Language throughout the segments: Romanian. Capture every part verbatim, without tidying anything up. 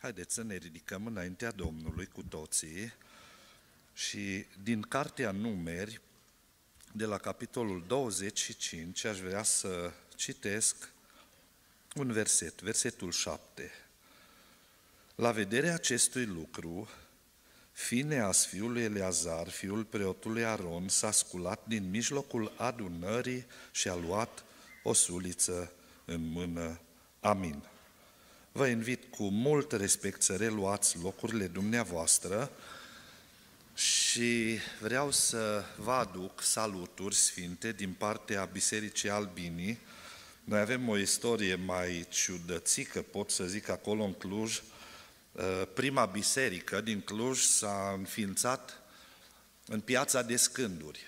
Haideți să ne ridicăm înaintea Domnului cu toții și din Cartea Numeri, de la capitolul douăzeci și cinci, aș vrea să citesc un verset, versetul șapte. La vederea acestui lucru, Fineas, fiul lui Eleazar, fiul preotului Aron, s-a sculat din mijlocul adunării și a luat o suliță în mână. Amin. Vă invit cu mult respect să reluați locurile dumneavoastră și vreau să vă aduc saluturi sfinte din partea Bisericii Albinii. Noi avem o istorie mai ciudățică, pot să zic, acolo în Cluj. Prima biserică din Cluj s-a înființat în Piața de Scânduri.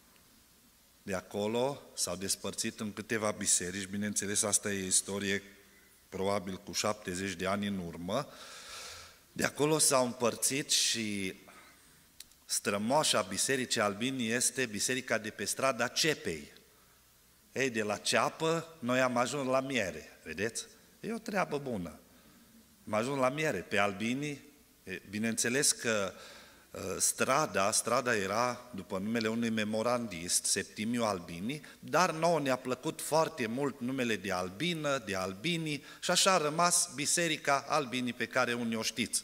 De acolo s-au despărțit în câteva biserici, bineînțeles asta e istorie probabil cu șaptezeci de ani în urmă. De acolo s-au împărțit și strămoașa Bisericii Albinii este biserica de pe strada Cepei. Ei, de la ceapă noi am ajuns la miere, vedeți? E o treabă bună. Am ajuns la miere, pe Albinii, bineînțeles că strada, strada era după numele unui memorandist, Septimiu Albinii, dar nouă ne-a plăcut foarte mult numele de Albină, de Albinii și așa a rămas Biserica Albinii pe care unii o știți.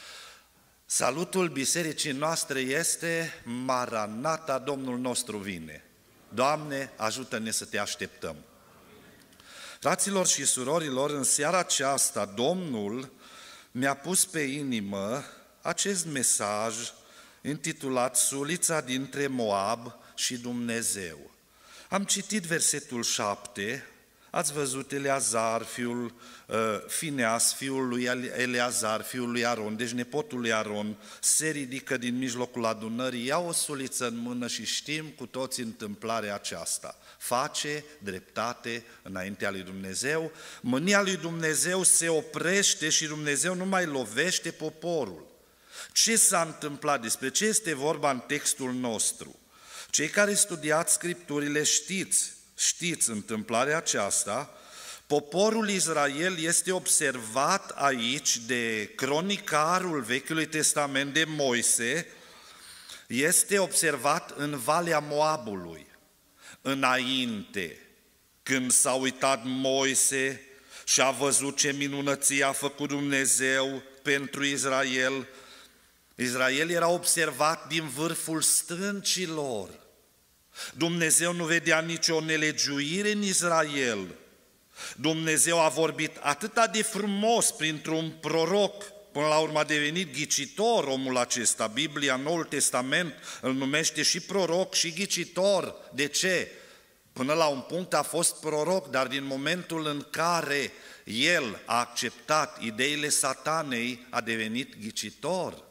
Salutul bisericii noastre este Maranata, Domnul nostru vine. Doamne, ajută-ne să te așteptăm. Fraților și surorilor, în seara aceasta Domnul mi-a pus pe inimă acest mesaj intitulat Sulița dintre Moab și Dumnezeu. Am citit versetul șapte, ați văzut Eleazar, fiul, uh, Fineas, fiul lui Eleazar, fiul lui Aron, deci nepotul lui Aron, se ridică din mijlocul adunării, ia o suliță în mână și știm cu toți întâmplarea aceasta. Face dreptate înaintea lui Dumnezeu, mânia lui Dumnezeu se oprește și Dumnezeu nu mai lovește poporul. Ce s-a întâmplat? Despre ce este vorba în textul nostru? Cei care studiați Scripturile știți, știți întâmplarea aceasta. Poporul Israel este observat aici de cronicarul Vechiului Testament, de Moise, este observat în Valea Moabului. Înainte, când s-a uitat Moise și a văzut ce minunăție a făcut Dumnezeu pentru Israel, Israel era observat din vârful stâncilor. Dumnezeu nu vedea nicio nelegiuire în Israel. Dumnezeu a vorbit atât de frumos printr-un proroc, până la urmă a devenit ghicitor omul acesta. Biblia, Noul Testament, îl numește și proroc și ghicitor. De ce? Până la un punct a fost proroc, dar din momentul în care el a acceptat ideile satanei, a devenit ghicitor.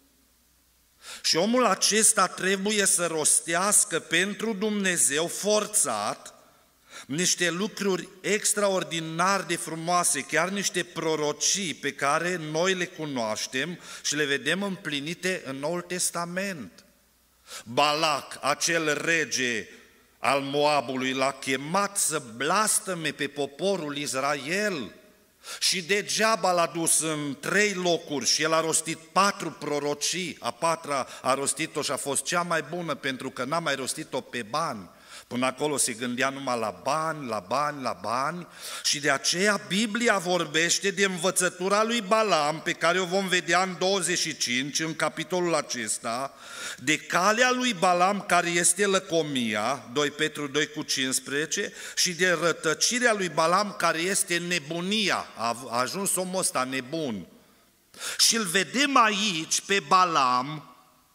Și omul acesta trebuie să rostească pentru Dumnezeu forțat niște lucruri extraordinar de frumoase, chiar niște prorocii pe care noi le cunoaștem și le vedem împlinite în Noul Testament. Balac, acel rege al Moabului, l-a chemat să blastăme pe poporul Israel. Și degeaba l-a dus în trei locuri și el a rostit patru prorocii, a patra a rostit-o și a fost cea mai bună pentru că n-a mai rostit-o pe bani. Până acolo se gândea numai la bani, la bani, la bani și de aceea Biblia vorbește de învățătura lui Balaam, pe care o vom vedea în douăzeci și cinci, în capitolul acesta, de calea lui Balaam care este lăcomia, doi Petru doi cu cincisprezece, și de rătăcirea lui Balaam care este nebunia, a ajuns omul ăsta nebun. Și îl vedem aici pe Balaam,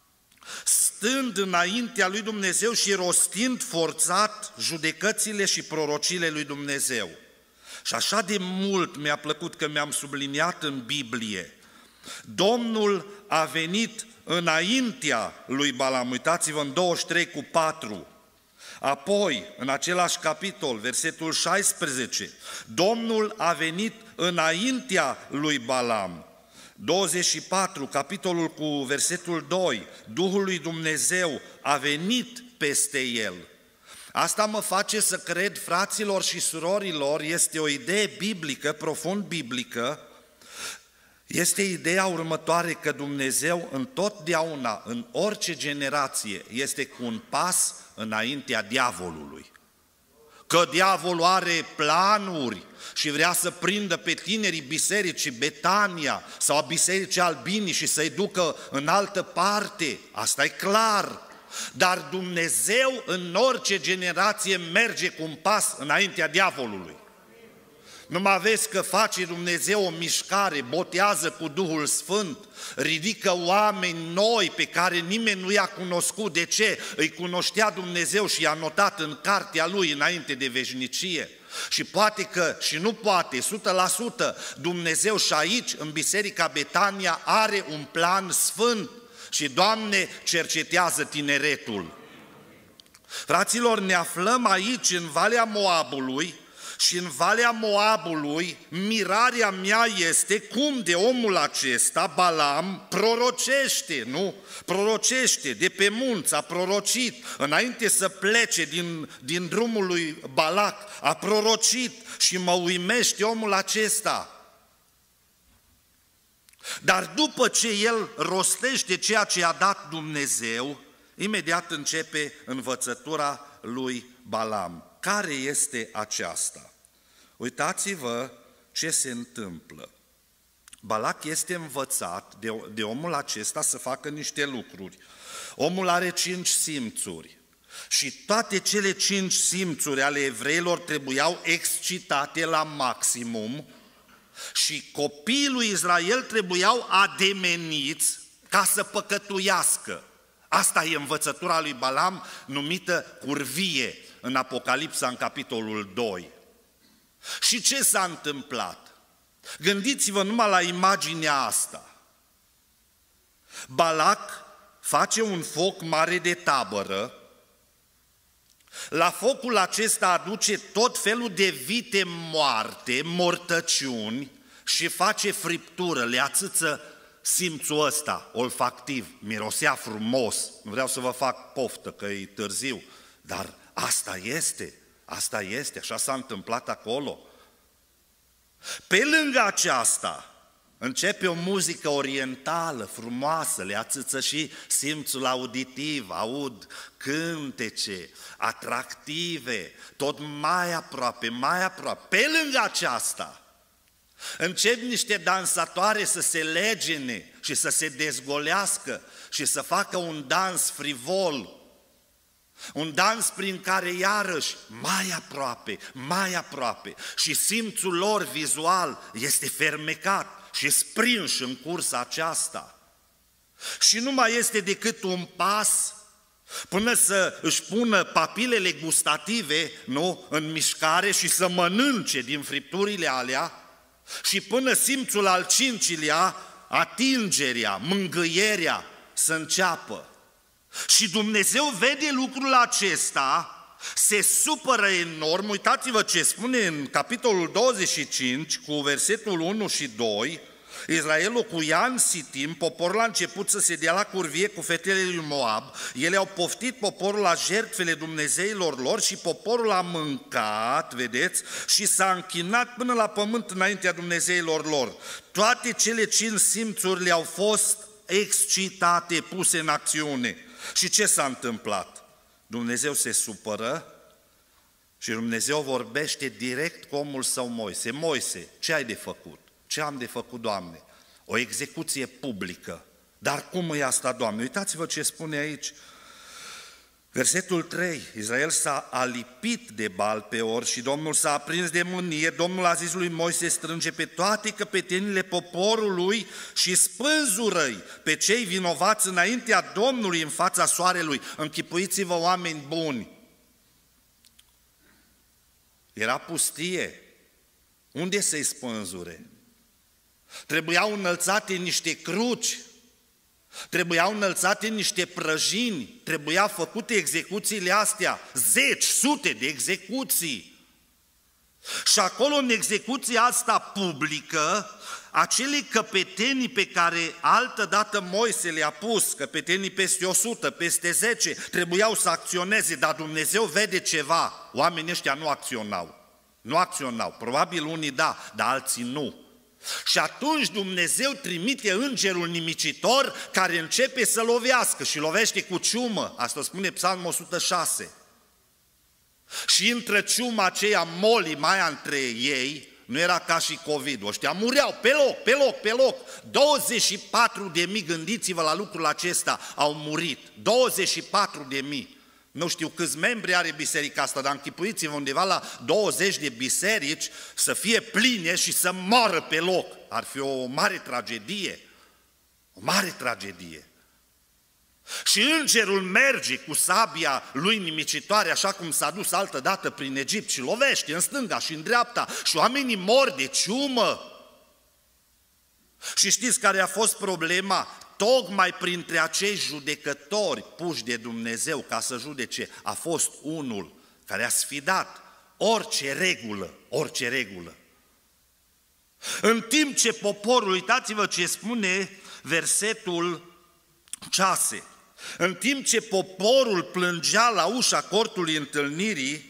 stând înaintea lui Dumnezeu și rostind forțat judecățile și prorociile lui Dumnezeu. Și așa de mult mi-a plăcut că mi-am subliniat în Biblie. Domnul a venit înaintea lui Balaam, uitați-vă în douăzeci și trei cu patru. Apoi, în același capitol, versetul șaisprezece, Domnul a venit înaintea lui Balaam. douăzeci și patru, capitolul cu versetul doi, Duhul lui Dumnezeu a venit peste el. Asta mă face să cred, fraților și surorilor, este o idee biblică, profund biblică. Este ideea următoare că Dumnezeu întotdeauna, în orice generație, este cu un pas înaintea diavolului. Că diavolul are planuri și vrea să prindă pe tinerii bisericii Betania sau a bisericii Albinii și să-i ducă în altă parte, asta e clar. Dar Dumnezeu în orice generație merge cu un pas înaintea diavolului. Numai vezi că face Dumnezeu o mișcare, botează cu Duhul Sfânt, ridică oameni noi pe care nimeni nu i-a cunoscut. De ce? Îi cunoștea Dumnezeu și i-a notat în cartea Lui înainte de veșnicie. Și poate că, și nu poate, o sută la sută, Dumnezeu și aici, în Biserica Betania, are un plan sfânt. Și, Doamne, cercetează tineretul. Fraților, ne aflăm aici, în Valea Moabului, și în Valea Moabului, mirarea mea este cum de omul acesta, Balam, prorocește, nu? Prorocește, de pe munți, a prorocit, înainte să plece din, din drumul lui Balac, a prorocit și mă uimește omul acesta. Dar după ce el rostește ceea ce a dat Dumnezeu, imediat începe învățătura lui Balam. Care este aceasta? Uitați-vă ce se întâmplă. Balac este învățat de, de omul acesta să facă niște lucruri. Omul are cinci simțuri și toate cele cinci simțuri ale evreilor trebuiau excitate la maximum și copiii lui Israel trebuiau ademeniți ca să păcătuiască. Asta e învățătura lui Balam, numită curvie în Apocalipsa, în capitolul doi. Și ce s-a întâmplat? Gândiți-vă numai la imaginea asta. Balac face un foc mare de tabără, la focul acesta aduce tot felul de vite moarte, mortăciuni și face friptură, le ațâță simțul ăsta, olfactiv, mirosea frumos. Nu vreau să vă fac poftă că e târziu, dar asta este, asta este, așa s-a întâmplat acolo. Pe lângă aceasta începe o muzică orientală, frumoasă, le ațâță și simțul auditiv, aud cântece, atractive, tot mai aproape, mai aproape. Pe lângă aceasta încep niște dansatoare să se legene și să se dezgolească și să facă un dans frivol, un dans prin care iarăși mai aproape, mai aproape și simțul lor vizual este fermecat și sprins în cursa aceasta. Și nu mai este decât un pas până să își pună papilele gustative, nu, în mișcare și să mănânce din fripturile alea și până simțul al cincilea, atingerea, mângâierea să înceapă. Și Dumnezeu vede lucrul acesta, se supără enorm. Uitați-vă ce spune în capitolul douăzeci și cinci, cu versetul unu și doi, Israel locuia în Sitim, poporul a început să se dea la curvie cu fetele lui Moab, ele au poftit poporul la jertfele dumnezeilor lor și poporul a mâncat, vedeți, și s-a închinat până la pământ înaintea dumnezeilor lor. Toate cele cinci simțuri le-au fost excitate, puse în acțiune. Și ce s-a întâmplat? Dumnezeu se supără și Dumnezeu vorbește direct cu omul său Moise. Moise, ce ai de făcut? Ce am de făcut, Doamne? O execuție publică. Dar cum e asta, Doamne? Uitați-vă ce spune aici. Versetul trei. Israel s-a alipit de Baal Peor și Domnul s-a aprins de mânie. Domnul a zis lui Moise, strânge pe toate căpetenile poporului și spânzură-i pe cei vinovați înaintea Domnului în fața soarelui. Închipuiți-vă, oameni buni. Era pustie. Unde să-i spânzure? Trebuiau înălțate niște cruci, trebuiau înălțate niște prăjini, trebuia făcute execuțiile astea, zeci, sute de execuții. Și acolo, în execuția asta publică, acele căpetenii pe care altădată Moise le-a pus, căpetenii peste o sută, peste zece, trebuiau să acționeze, dar Dumnezeu vede ceva. Oamenii ăștia nu acționau, nu acționau, probabil unii da, dar alții nu. Și atunci Dumnezeu trimite îngerul nimicitor care începe să lovească și lovește cu ciumă. Asta spune Psalmul o sută șase. Și intră ciuma aceea moli mai între ei, nu era ca și COVID, ăștia mureau pe loc, pe loc, pe loc. douăzeci și patru de mii, gândiți-vă la lucrul acesta, au murit. douăzeci și patru de mii. Nu știu câți membri are biserica asta, dar închipuiți-vă undeva la douăzeci de biserici să fie pline și să moară pe loc. Ar fi o mare tragedie, o mare tragedie. Și îngerul merge cu sabia lui nimicitoare, așa cum s-a dus altă dată prin Egipt și lovește în stânga și în dreapta și oamenii mor de ciumă. Și știți care a fost problema? Tocmai printre acei judecători puși de Dumnezeu ca să judece, a fost unul care a sfidat orice regulă, orice regulă. În timp ce poporul, uitați-vă ce spune versetul șase, în timp ce poporul plângea la ușa cortului întâlnirii,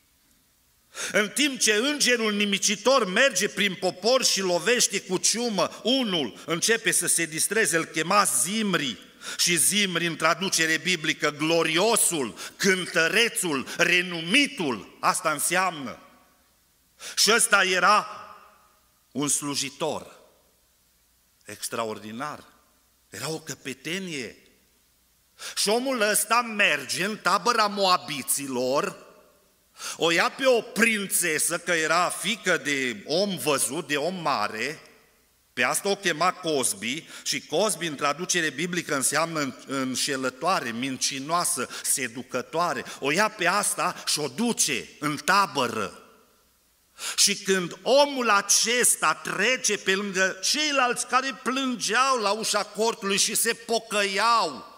în timp ce îngerul nimicitor merge prin popor și lovește cu ciumă, unul începe să se distreze, îl chema Zimri. Și Zimri, în traducere biblică, gloriosul, cântărețul, renumitul, asta înseamnă. Și ăsta era un slujitor extraordinar, era o căpetenie. Și omul ăsta merge în tabăra moabiților, o ia pe o prințesă, că era fiică de om văzut, de om mare, pe asta o chema Cozbi, și Cozbi în traducere biblică înseamnă înșelătoare, mincinoasă, seducătoare. O ia pe asta și o duce în tabără. Și când omul acesta trece pe lângă ceilalți care plângeau la ușa cortului și se pocăiau,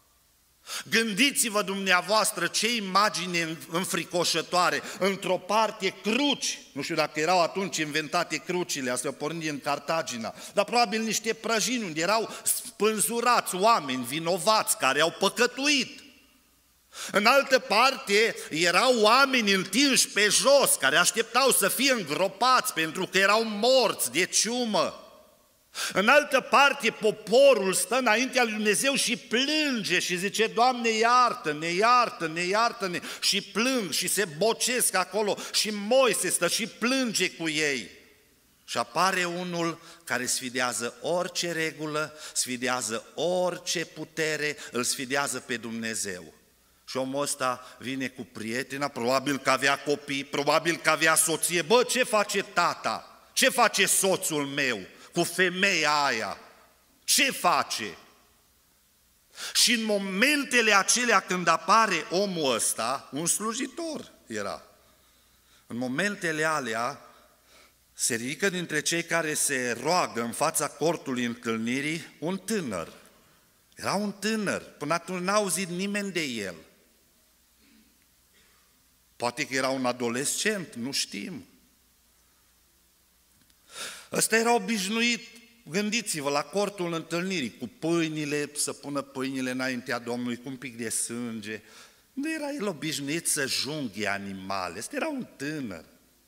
gândiți-vă dumneavoastră ce imagine înfricoșătoare, într-o parte cruci, nu știu dacă erau atunci inventate crucile, astea pornind din Cartagina, dar probabil niște prăjini unde erau spânzurați oameni vinovați care au păcătuit. În altă parte erau oameni întinși pe jos care așteptau să fie îngropați pentru că erau morți de ciumă. În altă parte, poporul stă înaintea lui Dumnezeu și plânge și zice: Doamne, iartă-ne, iartă-ne, iartă-ne, și plâng și se bocesc acolo și Moise stă și plânge cu ei. Și apare unul care sfidează orice regulă, sfidează orice putere, îl sfidează pe Dumnezeu. Și omul ăsta vine cu prietena, probabil că avea copii, probabil că avea soție. Bă, ce face tata? Ce face soțul meu cu femeia aia? Ce face? Și în momentele acelea când apare omul ăsta, un slujitor era, în momentele alea se ridică dintre cei care se roagă în fața cortului întâlnirii un tânăr. Era un tânăr, până atunci n-a auzit nimeni de el. Poate că era un adolescent, nu știm. Ăsta era obișnuit, gândiți-vă, la cortul întâlnirii, cu pâinile, să pună pâinile înaintea Domnului, cu un pic de sânge. Nu era el obișnuit să junghe animale, ăsta era un tânăr.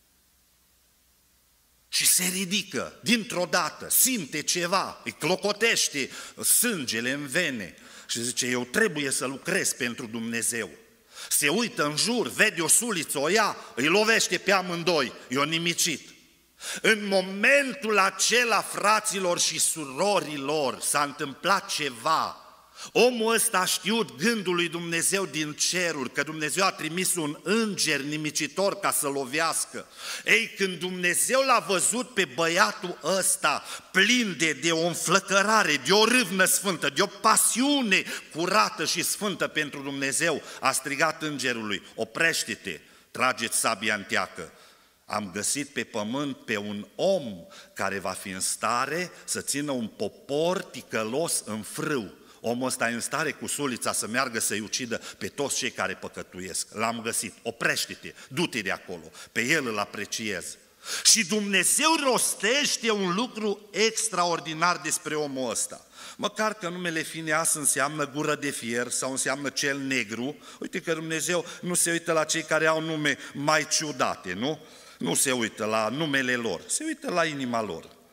Și se ridică, dintr-o dată, simte ceva, îi clocotește sângele în vene și zice: eu trebuie să lucrez pentru Dumnezeu. Se uită în jur, vede o suliță, o ia, îi lovește pe amândoi, i-o nimicit. În momentul acela, fraților și surorilor, s-a întâmplat ceva. Omul ăsta a știut gândul lui Dumnezeu din ceruri, că Dumnezeu a trimis un înger nimicitor ca să lovească. Ei, când Dumnezeu l-a văzut pe băiatul ăsta plin de, de o înflăcărare, de o râvnă sfântă, de o pasiune curată și sfântă pentru Dumnezeu, a strigat îngerului: oprește-te, trageți sabia în teacă. Am găsit pe pământ pe un om care va fi în stare să țină un popor ticălos în frâu. Omul ăsta e în stare cu sulița să meargă să-i ucidă pe toți cei care păcătuiesc. L-am găsit, oprește-te, du-te de acolo, pe el îl apreciez. Și Dumnezeu rostește un lucru extraordinar despre omul ăsta. Măcar că numele Fineas înseamnă gură de fier sau înseamnă cel negru. Uite că Dumnezeu nu se uită la cei care au nume mai ciudate, nu? Nu se uită la numele lor, se uită la inima lor.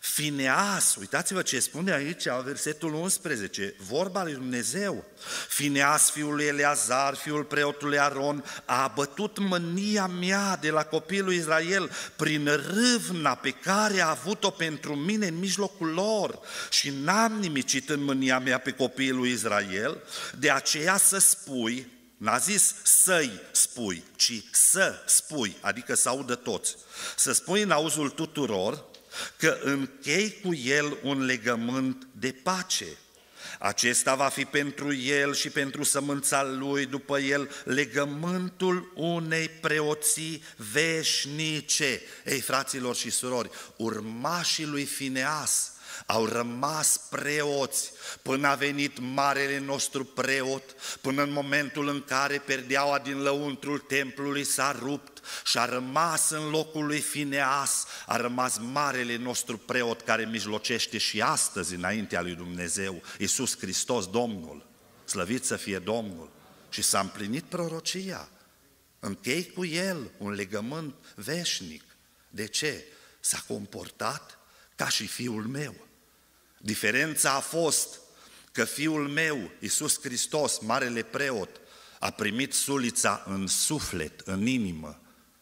Fineas, uitați-vă ce spune aici, versetul unsprezece, vorba lui Dumnezeu. Fineas, fiul lui Eleazar, fiul preotului Aron, a abătut mânia mea de la copiii lui Israel prin râvna pe care a avut-o pentru mine în mijlocul lor și n-am nimicit în mânia mea pe copiii lui Israel, de aceea să spui, n-a zis să-i spui, ci să spui, adică să audă toți, să spui în auzul tuturor, că închei cu el un legământ de pace. Acesta va fi pentru el și pentru sămânța lui după el legământul unei preoții veșnice. Ei, fraților și surori, urmașii lui Fineas au rămas preoți până a venit marele nostru preot, până în momentul în care perdeaua din lăuntrul templului s-a rupt și a rămas în locul lui Fineas, a rămas marele nostru preot care mijlocește și astăzi înaintea lui Dumnezeu, Iisus Hristos Domnul, slăvit să fie Domnul. Și s-a împlinit prorocia, închei cu el un legământ veșnic. De ce? S-a comportat ca și fiul meu. Diferența a fost că fiul meu, Iisus Hristos, marele preot, a primit sulița în suflet, în inimă.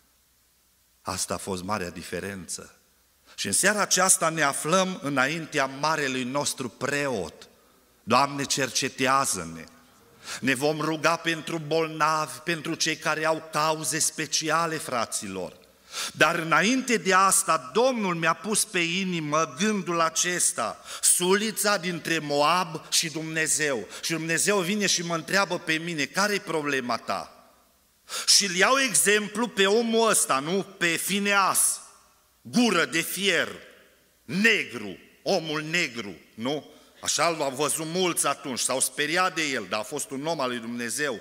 Asta a fost marea diferență. Și în seara aceasta ne aflăm înaintea marelui nostru preot. Doamne, cercetează-ne! Ne vom ruga pentru bolnavi, pentru cei care au cauze speciale, fraților. Dar înainte de asta, Domnul mi-a pus pe inimă gândul acesta, sulița dintre Moab și Dumnezeu. Și Dumnezeu vine și mă întreabă pe mine, care-i problema ta? Și îl iau exemplu pe omul ăsta, nu? Pe Fineas, gură de fier, negru, omul negru, nu? Așa l-au văzut mulți atunci, s-au speriat de el, dar a fost un om al lui Dumnezeu.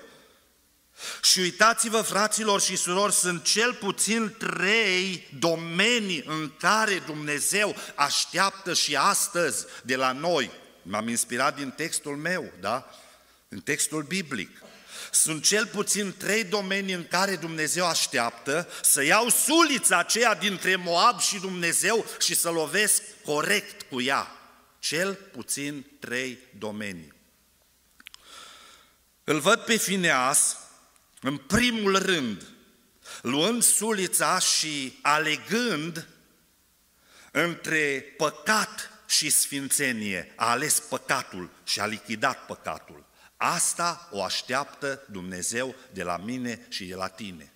Și uitați-vă, fraților și surori, sunt cel puțin trei domenii în care Dumnezeu așteaptă și astăzi de la noi. M-am inspirat din textul meu, da? În textul biblic. Sunt cel puțin trei domenii în care Dumnezeu așteaptă să iau sulița aceea dintre Moab și Dumnezeu și să lovesc corect cu ea. Cel puțin trei domenii. Îl văd pe Fineas, în primul rând, luând sulița și alegând între păcat și sfințenie, a ales păcatul și a lichidat păcatul. Asta o așteaptă Dumnezeu de la mine și de la tine.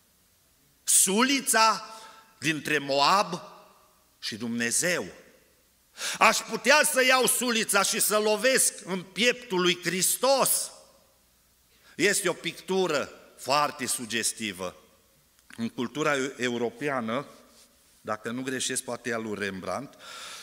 Sulița dintre Moab și Dumnezeu. Aș putea să iau sulița și să lovesc în pieptul lui Hristos. Este o pictură foarte sugestivă. În cultura europeană, dacă nu greșesc, poate e al lui Rembrandt,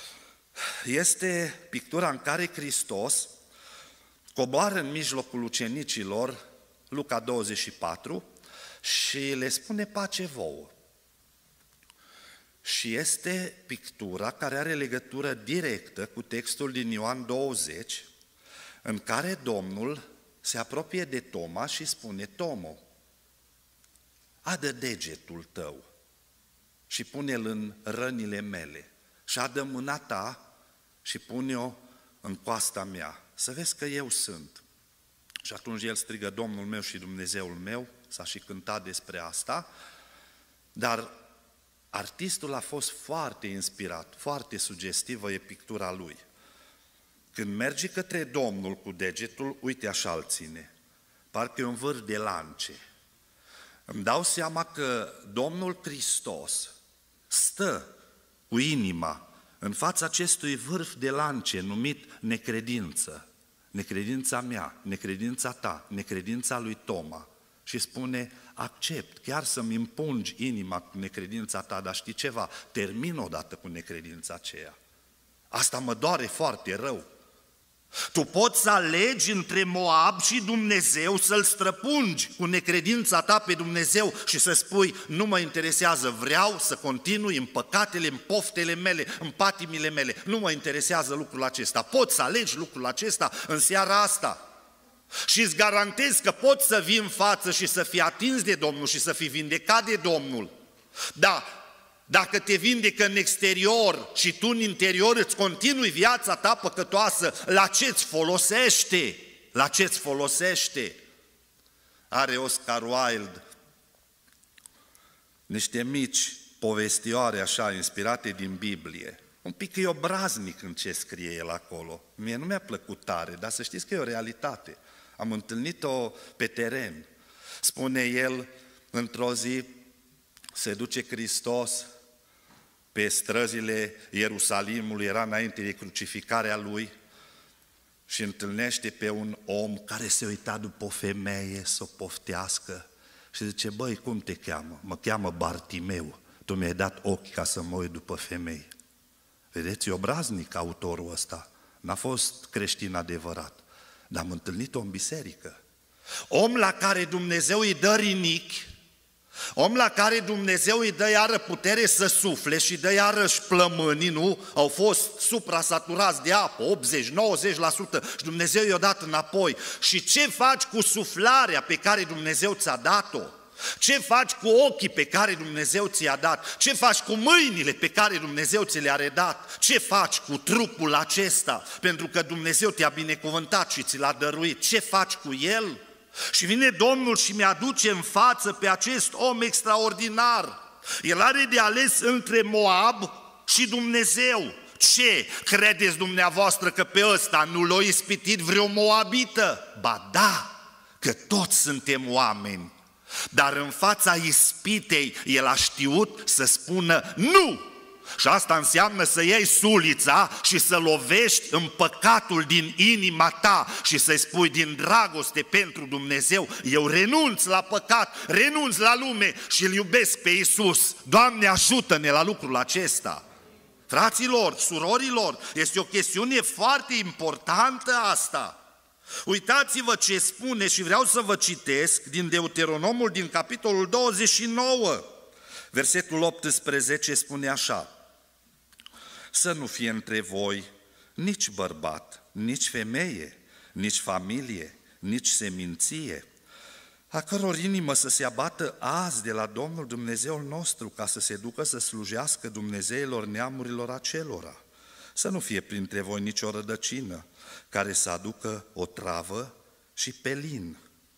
este pictura în care Hristos coboară în mijlocul ucenicilor, Luca douăzeci și patru, și le spune pace vouă. Și este pictura care are legătură directă cu textul din Ioan douăzeci, în care Domnul se apropie de Toma și spune, Tomo, adă degetul tău și pune-l în rănile mele și adă mâna ta și pune-o în coasta mea, să vezi că eu sunt. Și atunci el strigă, Domnul meu și Dumnezeul meu, s-a și cântat despre asta, dar artistul a fost foarte inspirat, foarte sugestivă e pictura lui. Când merge către Domnul cu degetul, uite așa îl ține, parcă e un vârf de lance. Îmi dau seama că Domnul Hristos stă cu inima în fața acestui vârf de lance numit necredință. Necredința mea, necredința ta, necredința lui Toma. Și spune, accept, chiar să-mi impungi inima cu necredința ta, dar știi ceva, termin odată cu necredința aceea. Asta mă doare foarte rău. Tu poți să alegi între Moab și Dumnezeu, să-l străpungi cu necredința ta pe Dumnezeu și să spui, nu mă interesează, vreau să continui în păcatele, în poftele mele, în patimile mele, nu mă interesează lucrul acesta. Poți să alegi lucrul acesta în seara asta. Și îți garantez că poți să vii în față și să fii atins de Domnul și să fii vindecat de Domnul. Da, Dacă te vindecă în exterior și tu în interior îți continui viața ta păcătoasă, la ce-ți folosește? La ce-ți folosește? Are Oscar Wilde niște mici povestioare așa, inspirate din Biblie. Un pic e obraznic în ce scrie el acolo. Mie nu mi-a plăcut tare, dar să știți că e o realitate. Am întâlnit-o pe teren. Spune el, într-o zi se duce Hristos pe străzile Ierusalimului, era înainte de crucificarea lui, și întâlnește pe un om care se uita după o femeie să o poftească și zice: băi, cum te cheamă? Mă cheamă Bartimeu, tu mi-ai dat ochi ca să mă uit după femei. Vedeți, e obraznic autorul ăsta, n-a fost creștin adevărat, dar am întâlnit-o în biserică. Om la care Dumnezeu îi dă rinichi, om la care Dumnezeu îi dă iară putere să sufle și dă iarăși plămânii, nu? Au fost suprasaturați de apă, optzeci nouăzeci la sută, și Dumnezeu i-a dat înapoi. Și ce faci cu suflarea pe care Dumnezeu ți-a dat-o? Ce faci cu ochii pe care Dumnezeu ți-a dat? Ce faci cu mâinile pe care Dumnezeu ți le-a redat? Ce faci cu trupul acesta? Pentru că Dumnezeu te-a binecuvântat și ți l-a dăruit. Ce faci cu el? Și vine Domnul și mi-aduce în față pe acest om extraordinar. El are de ales între Moab și Dumnezeu. Ce? Credeți dumneavoastră că pe ăsta nu l-a ispitit vreo moabită? Ba da, că toți suntem oameni. Dar în fața ispitei el a știut să spună nu. Și asta înseamnă să iei sulița și să lovești în păcatul din inima ta și să-i spui din dragoste pentru Dumnezeu: eu renunț la păcat, renunț la lume și îl iubesc pe Iisus. Doamne, ajută-ne la lucrul acesta. Fraților, surorilor, este o chestiune foarte importantă asta. Uitați-vă ce spune, și vreau să vă citesc din Deuteronomul, din capitolul douăzeci și nouă, versetul optsprezece, spune așa: să nu fie între voi nici bărbat, nici femeie, nici familie, nici seminție, a căror inimă să se abată azi de la Domnul Dumnezeul nostru, ca să se ducă să slujească Dumnezeilor neamurilor acelora. Să nu fie printre voi nicio rădăcină care să aducă o travă și pelin.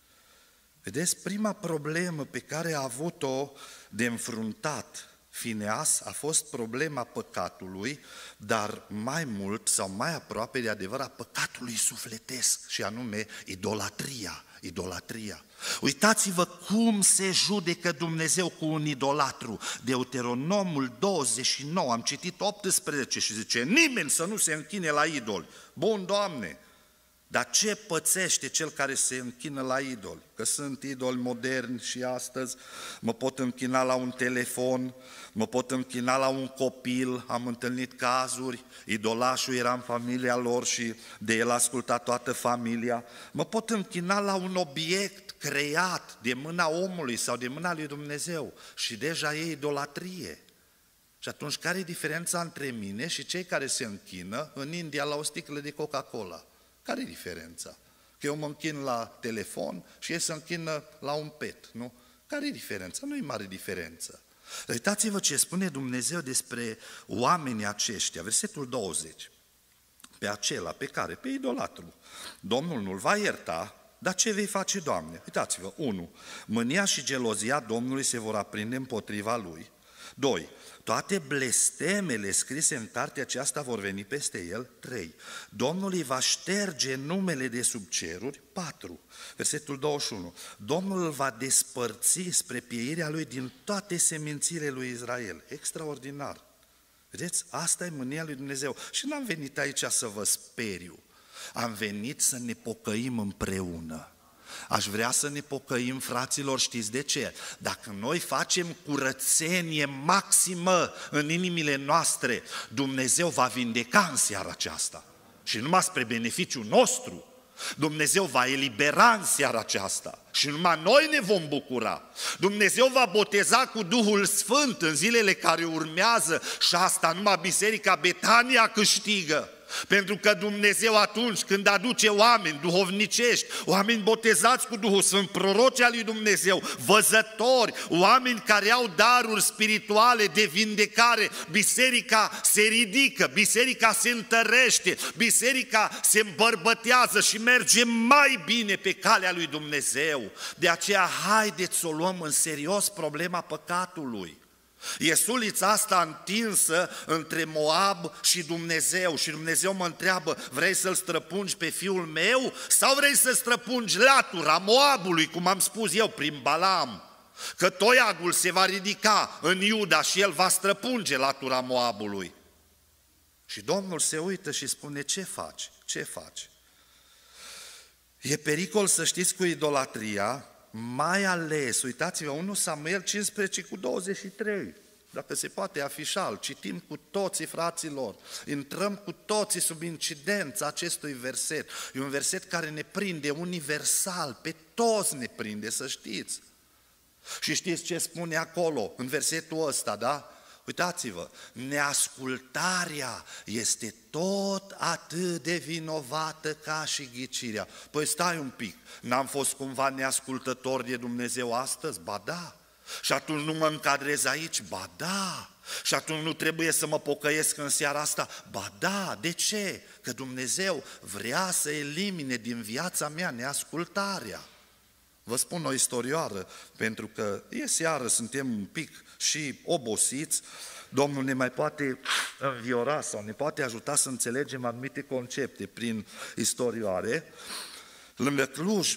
Vedeți, prima problemă pe care a avut-o de înfruntat Fineas a fost problema păcatului, dar mai mult sau mai aproape de adevăr a păcatului sufletesc, și anume idolatria. Idolatria. Uitați-vă cum se judecă Dumnezeu cu un idolatru. Deuteronomul douăzeci și nouă, am citit optsprezece și zice: nimeni să nu se închine la idoli. Bun, Doamne, dar ce pățește cel care se închină la idoli? Că sunt idoli moderni și astăzi. Mă pot închina la un telefon, mă pot închina la un copil, am întâlnit cazuri, idolașul era în familia lor și de el asculta toată familia. Mă pot închina la un obiect creat de mâna omului sau de mâna lui Dumnezeu și deja e idolatrie. Și atunci care e diferența între mine și cei care se închină în India la o sticlă de Coca-Cola? Care e diferența? Că eu mă închin la telefon și ei se închină la un pet, nu? Care e diferența? Nu e mare diferență. Uitați-vă ce spune Dumnezeu despre oamenii aceștia, versetul douăzeci. Pe acela pe care, pe idolatru, Domnul nu-l va ierta, dar ce vei face, Doamne? Uitați-vă, unu, mânia și gelozia Domnului se vor aprinde împotriva lui. doi. Toate blestemele scrise în cartea aceasta vor veni peste el. trei. Domnul îi va șterge numele de sub ceruri. patru. Versetul douăzeci și unu. Domnul îl va despărți spre pieirea lui din toate semințiile lui Israel. Extraordinar. Vedeți? Asta e mânia lui Dumnezeu. Și n-am venit aici să vă speriu. Am venit să ne pocăim împreună. Aș vrea să ne pocăim, fraților, știți de ce? Dacă noi facem curățenie maximă în inimile noastre, Dumnezeu va vindeca în seara aceasta. Și numai spre beneficiul nostru. Dumnezeu va elibera în seara aceasta și numai noi ne vom bucura. Dumnezeu va boteza cu Duhul Sfânt în zilele care urmează și asta numai Biserica Betania câștigă. Pentru că Dumnezeu atunci când aduce oameni duhovnicești, oameni botezați cu Duhul Sfânt, proroci al lui Dumnezeu, văzători, oameni care au daruri spirituale de vindecare, biserica se ridică, biserica se întărește, biserica se îmbărbătează și merge mai bine pe calea lui Dumnezeu. De aceea haideți să o luăm în serios problema păcatului. E sulița asta întinsă între Moab și Dumnezeu și Dumnezeu mă întreabă, vrei să-l străpungi pe fiul meu sau vrei să străpungi latura Moabului, cum am spus eu, prin Balam? Că toiagul se va ridica în Iuda și el va străpunge latura Moabului. Și Domnul se uită și spune, ce faci? Ce faci? E pericol să știți cu idolatria, mai ales, uitați-vă, unu Samuel cincisprezece cu douăzeci și trei, dacă se poate afișa, îl citim cu toții, fraților, intrăm cu toții sub incidența acestui verset. E un verset care ne prinde universal, pe toți ne prinde, să știți. Și știți ce spune acolo, în versetul ăsta, da? Uitați-vă, neascultarea este tot atât de vinovată ca și ghicirea. Păi stai un pic, n-am fost cumva neascultător de Dumnezeu astăzi? Ba da. Și atunci nu mă încadrez aici? Ba da. Și atunci nu trebuie să mă pocăiesc în seara asta? Ba da. De ce? Că Dumnezeu vrea să elimine din viața mea neascultarea. Vă spun o istorioară, pentru că e seară, suntem un pic și obosiți, Domnul ne mai poate înviora sau ne poate ajuta să înțelegem anumite concepte prin istorioare. Lângă Cluj,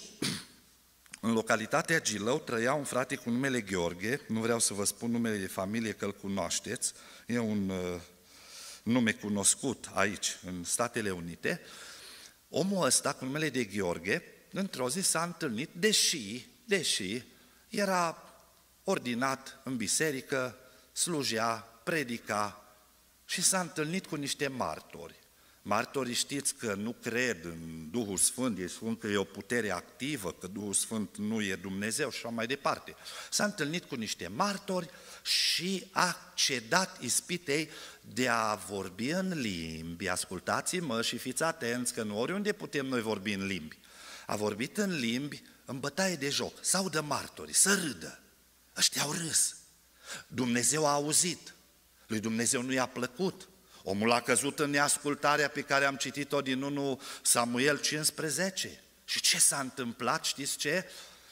în localitatea Gilău, trăia un frate cu numele Gheorghe, nu vreau să vă spun numele de familie că îl cunoașteți, e un uh, nume cunoscut aici, în Statele Unite. Omul ăsta, cu numele de Gheorghe, într-o zi s-a întâlnit, deși, deși era ordinat în biserică, slujea, predica și s-a întâlnit cu niște martori. Martorii știți că nu cred în Duhul Sfânt, ei spun că e o putere activă, că Duhul Sfânt nu e Dumnezeu și așa mai departe. S-a întâlnit cu niște martori și a cedat ispitei de a vorbi în limbi. Ascultați-mă și fiți atenți că nu oriunde putem noi vorbi în limbi. A vorbit în limbi, în bătaie de joc, să audă martorii, să râdă. Ăștia au râs. Dumnezeu a auzit. Lui Dumnezeu nu i-a plăcut. Omul a căzut în neascultarea pe care am citit-o din unu Samuel cincisprezece. Și ce s-a întâmplat, știți ce?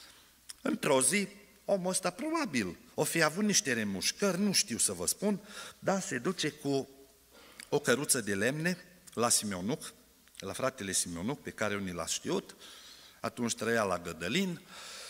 Într-o zi, omul ăsta probabil o fi avut niște remușcări, nu știu să vă spun, dar se duce cu o căruță de lemne la Simeonuc, la fratele Simeonuc, pe care unii l-a știut, atunci trăia la Gădălin,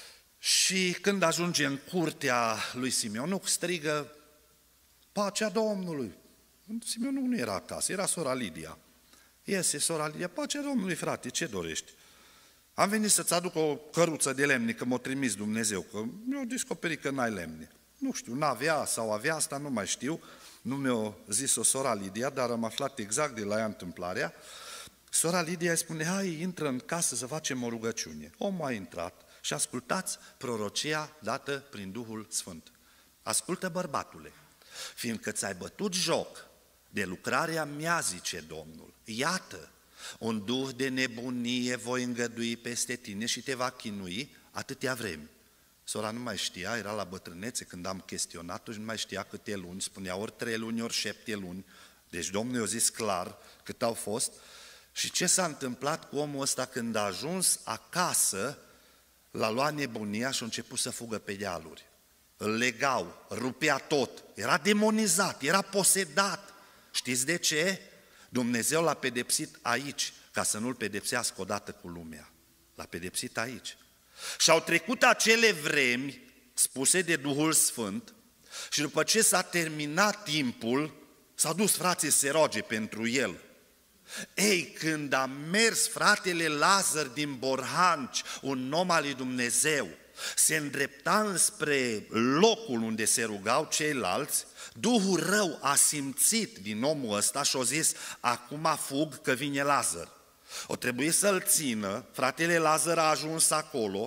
și când ajunge în curtea lui Simeonuc, strigă, pacea Domnului. Simeonuc nu era acasă, era sora Lidia. Iese sora Lidia, pacea Domnului, frate, ce dorești? Am venit să-ți aduc o căruță de lemne, că m-a trimis Dumnezeu, că mi-a descoperit că n-ai lemne. Nu știu, n-avea sau avea, asta nu mai știu, nu mi-a zis-o sora Lidia, dar am aflat exact de la ea întâmplarea. Sora Lidia îi spune, hai, intră în casă să facem o rugăciune. Omul a intrat și ascultați prorocia dată prin Duhul Sfânt. Ascultă, bărbatule, fiindcă ți-ai bătut joc de lucrarea mea, zice Domnul, iată, un duh de nebunie voi îngădui peste tine și te va chinui atâtea vremi. Sora nu mai știa, era la bătrânețe când am chestionat-o și nu mai știa câte luni, spunea ori trei luni, ori șapte luni. Deci Domnul i-a zis clar cât au fost. Și ce s-a întâmplat cu omul ăsta când a ajuns acasă, l-a luat nebunia și a început să fugă pe dealuri. Îl legau, rupea tot, era demonizat, era posedat. Știți de ce? Dumnezeu l-a pedepsit aici, ca să nu-l pedepsească odată cu lumea. L-a pedepsit aici. Și au trecut acele vremi spuse de Duhul Sfânt și după ce s-a terminat timpul, s-au dus frații să se roage pentru el. Ei, când a mers fratele Lazar din Borhanci, un om al lui Dumnezeu, se îndrepta înspre locul unde se rugau ceilalți, Duhul rău a simțit din omul ăsta și a zis, acum fug că vine Lazar. O trebuie să-l țină, fratele Lazar a ajuns acolo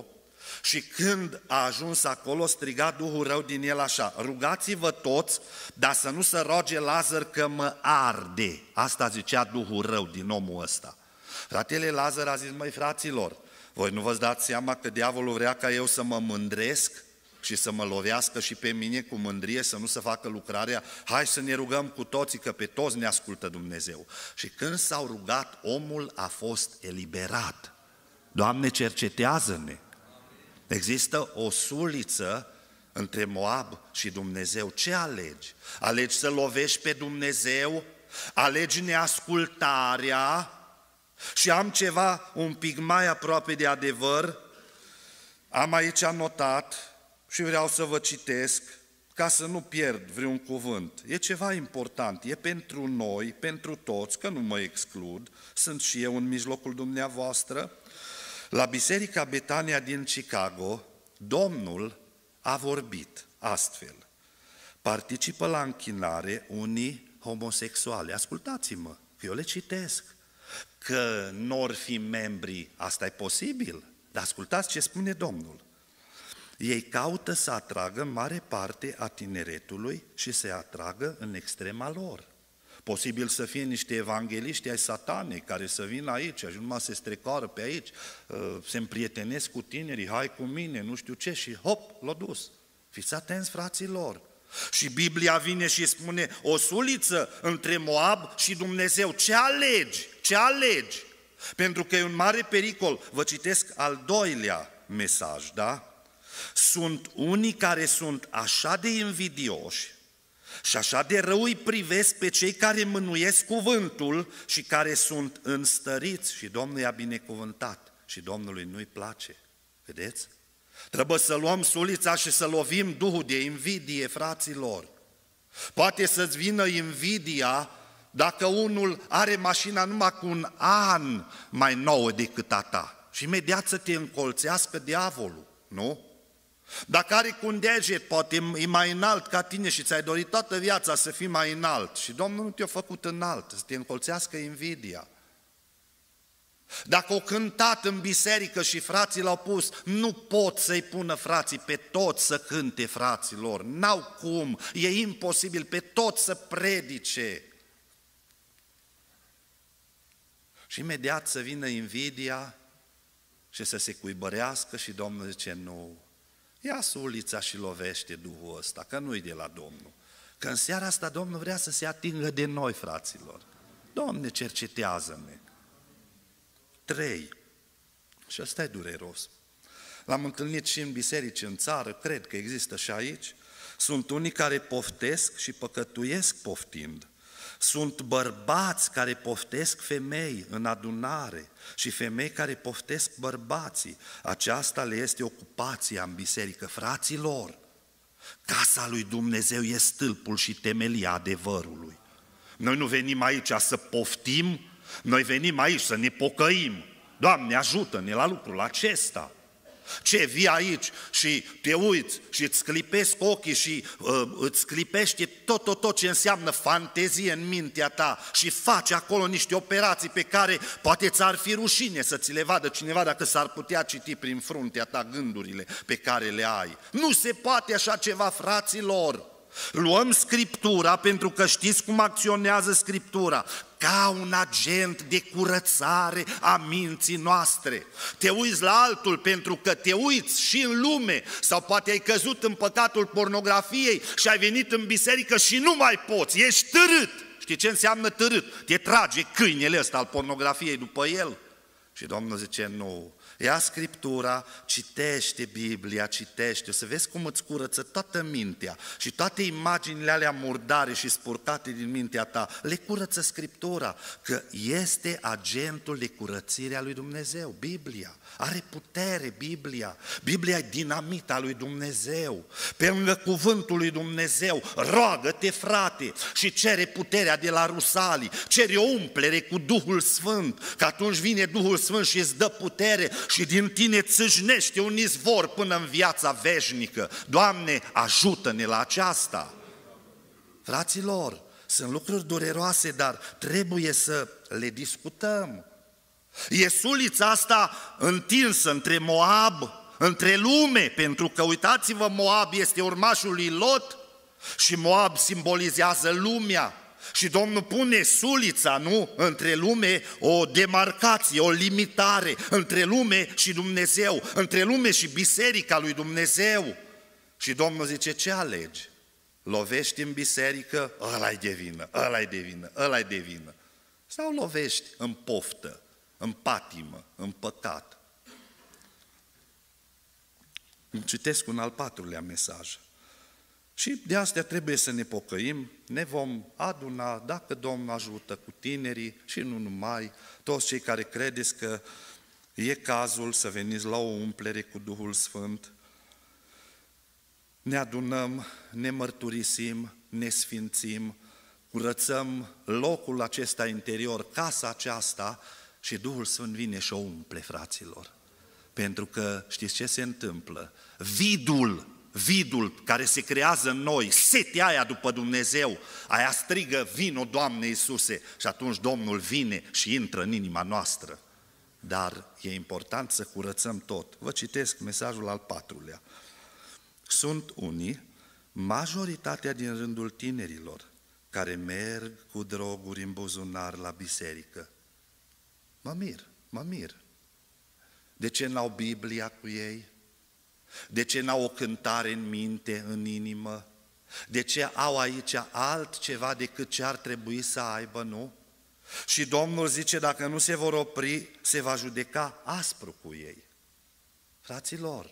Și când a ajuns acolo, striga Duhul rău din el așa: rugați-vă toți, dar să nu se roage Lazar că mă arde. Asta zicea Duhul rău din omul ăsta. Fratele Lazar a zis: măi fraților, voi nu vă dați seama că diavolul vrea ca eu să mă mândresc și să mă lovească și pe mine cu mândrie, să nu se facă lucrarea? Hai să ne rugăm cu toții, că pe toți ne ascultă Dumnezeu. Și când s-au rugat, omul a fost eliberat. Doamne, cercetează-ne! Există o suliță între Moab și Dumnezeu. Ce alegi? Alegi să lovești pe Dumnezeu? Alegi neascultarea? Și am ceva un pic mai aproape de adevăr. Am aici anotat și vreau să vă citesc ca să nu pierd vreun cuvânt. E ceva important, e pentru noi, pentru toți, că nu mă exclud, sunt și eu în mijlocul dumneavoastră. La Biserica Betania din Chicago, Domnul a vorbit astfel: participă la închinare unii homosexuali. Ascultați-mă, că eu le citesc. Că n-or fi membri, asta e posibil, dar ascultați ce spune Domnul. Ei caută să atragă mare parte a tineretului și să-i atragă în extrema lor. Posibil să fie niște evangeliști ai satanei care să vină aici și numai se strecoară pe aici, se împrietenesc cu tinerii, hai cu mine, nu știu ce, și hop, l-a dus. Fiți atenți, fraților! Și Biblia vine și spune o suliță între Moab și Dumnezeu. Ce alegi? Ce alegi? Pentru că e un mare pericol. Vă citesc al doilea mesaj, da? Sunt unii care sunt așa de invidioși și așa de rău îi privesc pe cei care mânuiesc cuvântul și care sunt înstăriți, și Domnul i-a binecuvântat și Domnului nu-i place. Vedeți? Trebuie să luăm sulița și să lovim duhul de invidie, fraților. Poate să-ți vină invidia dacă unul are mașina numai cu un an mai nouă decât a ta și imediat să te încolțească diavolul, nu? Dacă are cu un deget, poate e mai înalt ca tine și ți-ai dorit toată viața să fii mai înalt și Domnul nu te-a făcut înalt, să te încolțească invidia. Dacă o cântat în biserică și frații l-au pus, nu pot să-i pună frații pe toți să cânte, fraților, n-au cum, e imposibil pe toți să predice. Și imediat să vină invidia și să se cuibărească și Domnul zice: nu, ia sulița și lovește duhul ăsta, că nu-i de la Domnul. Că în seara asta Domnul vrea să se atingă de noi, fraților. Doamne, cercetează-ne. Trei. Și ăsta e dureros. L-am întâlnit și în biserici în țară, cred că există și aici. Sunt unii care poftesc și păcătuiesc poftind. Sunt bărbați care poftesc femei în adunare și femei care poftesc bărbații. Aceasta le este ocupația în biserică. Fraților, casa lui Dumnezeu e stâlpul și temelia adevărului. Noi nu venim aici să poftim, noi venim aici să ne pocăim. Doamne, ajută-ne la lucrul acesta. Ce, vii aici și te uiți și îți clipesc ochii și uh, îți clipește tot, tot, tot ce înseamnă fantezie în mintea ta și faci acolo niște operații pe care poate ți-ar fi rușine să ți le vadă cineva dacă s-ar putea citi prin fruntea ta gândurile pe care le ai. Nu se poate așa ceva, fraților! Luăm Scriptura, pentru că știți cum acționează Scriptura, ca un agent de curățare a minții noastre. Te uiți la altul pentru că te uiți și în lume, sau poate ai căzut în păcatul pornografiei și ai venit în biserică și nu mai poți, ești târât. Știi ce înseamnă târât? Te trage câinele ăsta al pornografiei după el. Și Domnul zice: nu, ia Scriptura, citește Biblia, citește, o să vezi cum îți curăță toată mintea și toate imaginile alea murdare și spurcate din mintea ta, le curăță Scriptura, că este agentul de curățire a lui Dumnezeu. Biblia are putere, Biblia, Biblia e dinamita lui Dumnezeu. Pe lângă cuvântul lui Dumnezeu, roagă-te, frate, și cere puterea de la Rusalii, cere o umplere cu Duhul Sfânt, că atunci vine Duhul Sfânt și îți dă putere și din tine țâșnește un izvor până în viața veșnică. Doamne, ajută-ne la aceasta! Fraților, sunt lucruri dureroase, dar trebuie să le discutăm. E sulița asta întinsă între Moab între lume, pentru că uitați-vă, Moab este urmașul lui Lot și Moab simbolizează lumea. Și Domnul pune sulița, nu? Între lume o demarcație, o limitare, între lume și Dumnezeu, între lume și biserica lui Dumnezeu. Și Domnul zice, ce alegi? Lovești în biserică, ăla-i de vină, ăla-i de vină, ăla-i de vină. Sau lovești în poftă, în patimă, în păcat. Îmi citesc un al patrulea mesaj. Și de astea trebuie să ne pocăim, ne vom aduna, dacă Domnul ajută, cu tinerii și nu numai, toți cei care credeți că e cazul să veniți la o umplere cu Duhul Sfânt. Ne adunăm, ne mărturisim, ne sfințim, curățăm locul acesta interior, casa aceasta și Duhul Sfânt vine și o umple, fraților. Pentru că știți ce se întâmplă? Vidul Vidul care se creează în noi, setea aia după Dumnezeu, aia strigă, vino, Doamne Iisuse, și atunci Domnul vine și intră în inima noastră. Dar e important să curățăm tot. Vă citesc mesajul al patrulea. Sunt unii, majoritatea din rândul tinerilor, care merg cu droguri în buzunar la biserică. Mă mir, mă mir. De ce n-au Biblia cu ei? De ce n-au o cântare în minte, în inimă? De ce au aici altceva decât ce ar trebui să aibă, nu? Și Domnul zice, dacă nu se vor opri, se va judeca aspru cu ei. Fraților,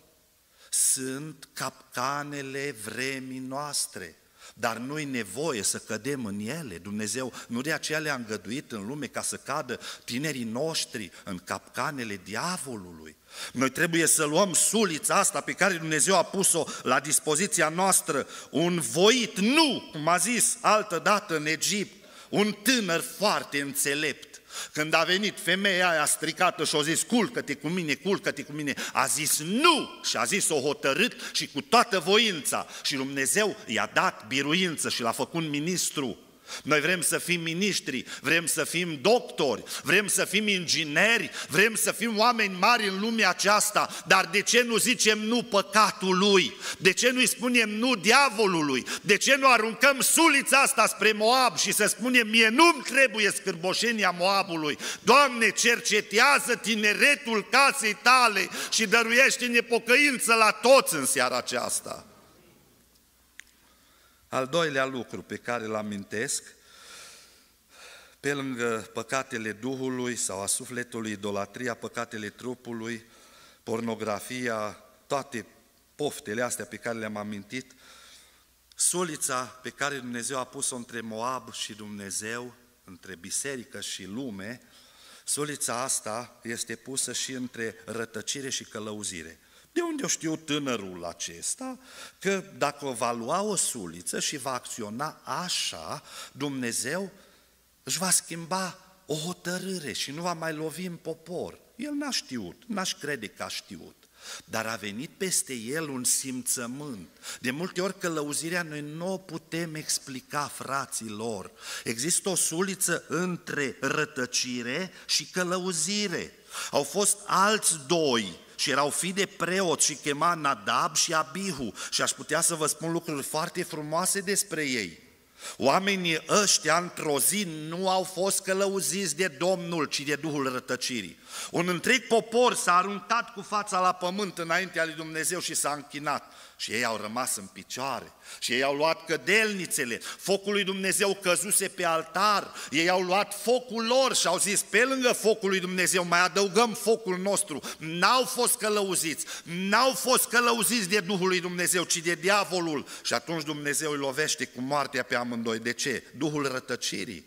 sunt capcanele vremii noastre, dar nu-i nevoie să cădem în ele. Dumnezeu nu de aceea le-a îngăduit în lume ca să cadă tinerii noștri în capcanele diavolului. Noi trebuie să luăm sulița asta pe care Dumnezeu a pus-o la dispoziția noastră, un voit nu, cum a zis altădată în Egipt, un tânăr foarte înțelept. Când a venit femeia aia stricată și a zis, culcă-te cu mine, culcă-te cu mine, a zis nu și a zis-o hotărât și cu toată voința. Și Dumnezeu i-a dat biruință și l-a făcut ministru. Noi vrem să fim miniștri, vrem să fim doctori, vrem să fim ingineri, vrem să fim oameni mari în lumea aceasta, dar de ce nu zicem nu păcatului? De ce nu-i spunem nu diavolului? De ce nu aruncăm sulița asta spre Moab și să spunem mie nu-mi trebuie scârboșenia Moabului? Doamne, cercetează tineretul casei tale și dăruiește-ne pocăință la toți în seara aceasta. Al doilea lucru pe care îl amintesc, pe lângă păcatele Duhului sau a sufletului, idolatria, păcatele trupului, pornografia, toate poftele astea pe care le-am amintit, sulița pe care Dumnezeu a pus-o între Moab și Dumnezeu, între biserică și lume, sulița asta este pusă și între rătăcire și călăuzire. De unde o știu tânărul acesta că dacă va lua o suliță și va acționa așa, Dumnezeu își va schimba o hotărâre și nu va mai lovi în popor? El n-a știut, n-aș crede că a știut, dar a venit peste el un simțământ. De multe ori călăuzirea noi nu o putem explica, fraților. Există o suliță între rătăcire și călăuzire. Au fost alți doi și erau fii de preot și chema Nadab și Abihu și aș putea să vă spun lucruri foarte frumoase despre ei. Oamenii ăștia într-o zi nu au fost călăuziți de Domnul, ci de Duhul rătăcirii. Un întreg popor s-a aruncat cu fața la pământ înaintea lui Dumnezeu și s-a închinat. Și ei au rămas în picioare și ei au luat cădelnițele, focul lui Dumnezeu căzuse pe altar, ei au luat focul lor și au zis, pe lângă focul lui Dumnezeu mai adăugăm focul nostru. N-au fost călăuziți, n-au fost călăuziți de Duhul lui Dumnezeu, ci de diavolul. Și atunci Dumnezeu îi lovește cu moartea pe amândoi. De ce? Duhul rătăcirii.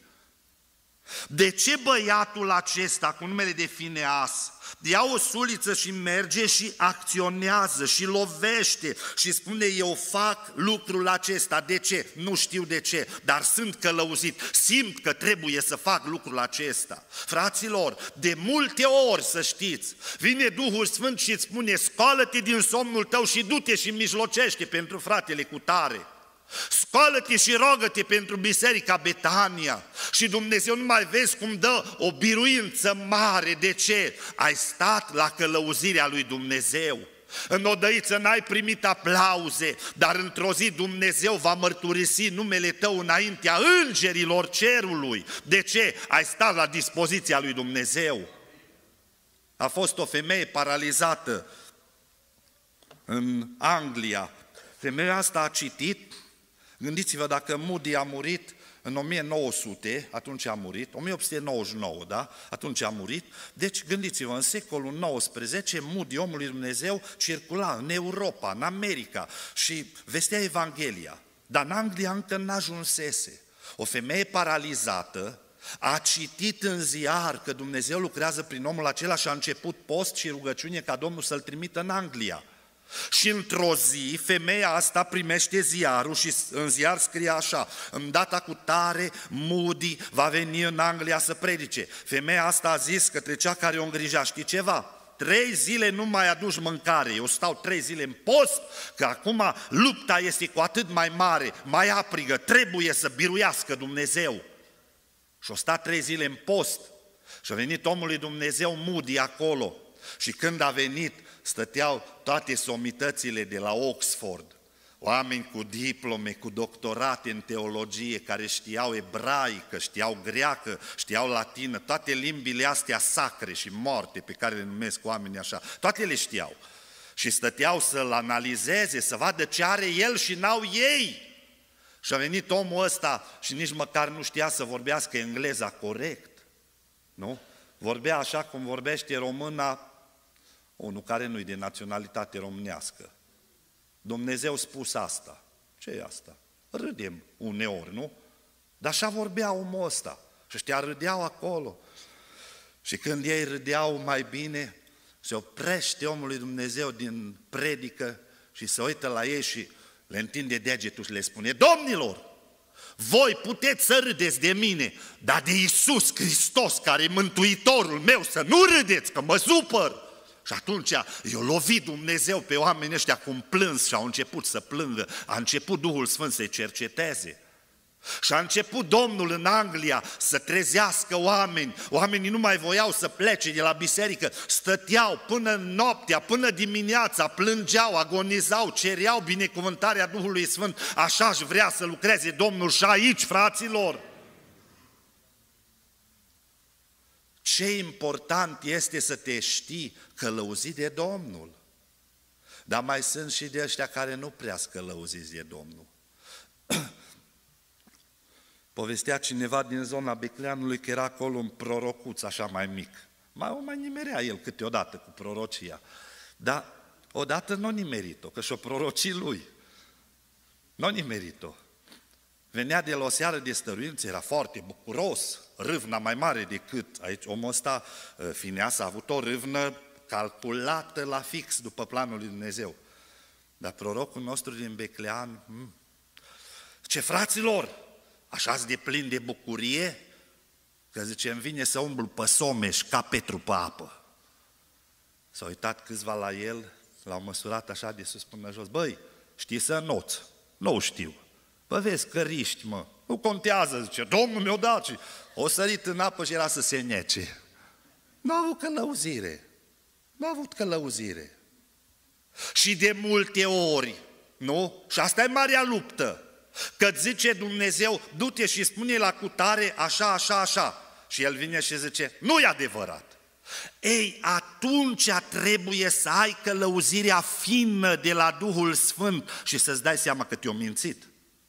De ce băiatul acesta cu numele de Fineas ia o suliță și merge și acționează și lovește și spune eu fac lucrul acesta? De ce? Nu știu de ce, dar sunt călăuzit, simt că trebuie să fac lucrul acesta. Fraților, de multe ori să știți, vine Duhul Sfânt și îți spune scoală-te din somnul tău și du-te și mijlocește pentru fratele cu tare. Scoală-te și rogă-te pentru biserica Betania și Dumnezeu nu mai vezi cum dă o biruință mare. De ce? Ai stat la călăuzirea lui Dumnezeu. În odăiță n-ai primit aplauze, dar într-o zi Dumnezeu va mărturisi numele tău înaintea îngerilor cerului. De ce? Ai stat la dispoziția lui Dumnezeu. A fost o femeie paralizată în Anglia. Femeia asta a citit, gândiți-vă, dacă Moody a murit în o mie nouă sute, atunci a murit, o mie opt sute nouăzeci și nouă, da? Atunci a murit. Deci gândiți-vă, în secolul nouăsprezece, Moody, omul lui Dumnezeu, circula în Europa, în America și vestea Evanghelia. Dar în Anglia încă n-ajunsese. O femeie paralizată a citit în ziar că Dumnezeu lucrează prin omul acela și a început post și rugăciune ca Domnul să-l trimită în Anglia. Și într-o zi, femeia asta primește ziarul și în ziar scrie așa: în data cu tare, Moody va veni în Anglia să predice. Femeia asta a zis către cea care o îngrija: știi ceva? Trei zile nu mai aduci mâncare, eu stau trei zile în post, că acum lupta este cu atât mai mare, mai aprigă, trebuie să biruiască Dumnezeu. Și-o stat trei zile în post și a venit omul lui Dumnezeu Moody acolo. Și când a venit, stăteau toate somitățile de la Oxford, oameni cu diplome, cu doctorate în teologie, care știau ebraică, știau greacă, știau latină, toate limbile astea sacre și morte, pe care le numesc oamenii așa, toate le știau. Și stăteau să-l analizeze, să vadă ce are el și n-au ei. Și a venit omul ăsta și nici măcar nu știa să vorbească engleza corect, nu? Vorbea așa cum vorbește româna, unul care nu-i de naționalitate românească. Dumnezeu a spus asta. Ce e asta? Râdem uneori, nu? Dar așa vorbea omul ăsta. Și ăștia râdeau acolo. Și când ei râdeau mai bine, se oprește omul lui Dumnezeu din predică și se uită la ei și le întinde degetul și le spune: domnilor, voi puteți să râdeți de mine, dar de Iisus Hristos, care e Mântuitorul meu, să nu râdeți, că mă supăr. Și atunci i-a lovit Dumnezeu pe oamenii ăștia cum plâns și au început să plângă. A început Duhul Sfânt să-i cerceteze. Și a început Domnul în Anglia să trezească oameni. Oamenii nu mai voiau să plece de la biserică, stăteau până noaptea, până dimineața, plângeau, agonizau, cereau binecuvântarea Duhului Sfânt. Așa își vrea să lucreze Domnul și aici, fraților. Ce important este să te știi călăuzit de Domnul. Dar mai sunt și de ăștia care nu prea călăuziți de Domnul. Povestea cineva din zona Becleanului că era acolo un prorocuț așa mai mic. Mai o mai nimerea el câteodată cu prorocia. Dar odată nu a nimerit-o, că și-o prorocii lui. Nu a nimerit-o. Venea de la o seară de stăruință, era foarte bucuros, râvna mai mare decât aici. Omul ăsta, Fineas, a avut o râvnă calculată la fix după planul lui Dumnezeu. Dar prorocul nostru din Beclean, hmm, ce fraților, așa-s de plin de bucurie, că zice, îmi vine să umblu pe Someș ca Petru pe apă. S-au uitat câțiva la el, l-au măsurat așa de sus până jos. Băi, știi să înnoți? Nu știu. Bă, vezi, căriști, mă. Nu contează, zice, Domnul mi-o dat și o sărit în apă și era să se nece. Nu a avut călăuzire. Nu a avut călăuzire. Și de multe ori, nu? Și asta e marea luptă. Că zice Dumnezeu, du-te și spune la cutare așa, așa, așa. Și el vine și zice, nu e adevărat. Ei, atunci trebuie să ai călăuzirea fină de la Duhul Sfânt și să-ți dai seama că te-o mințit.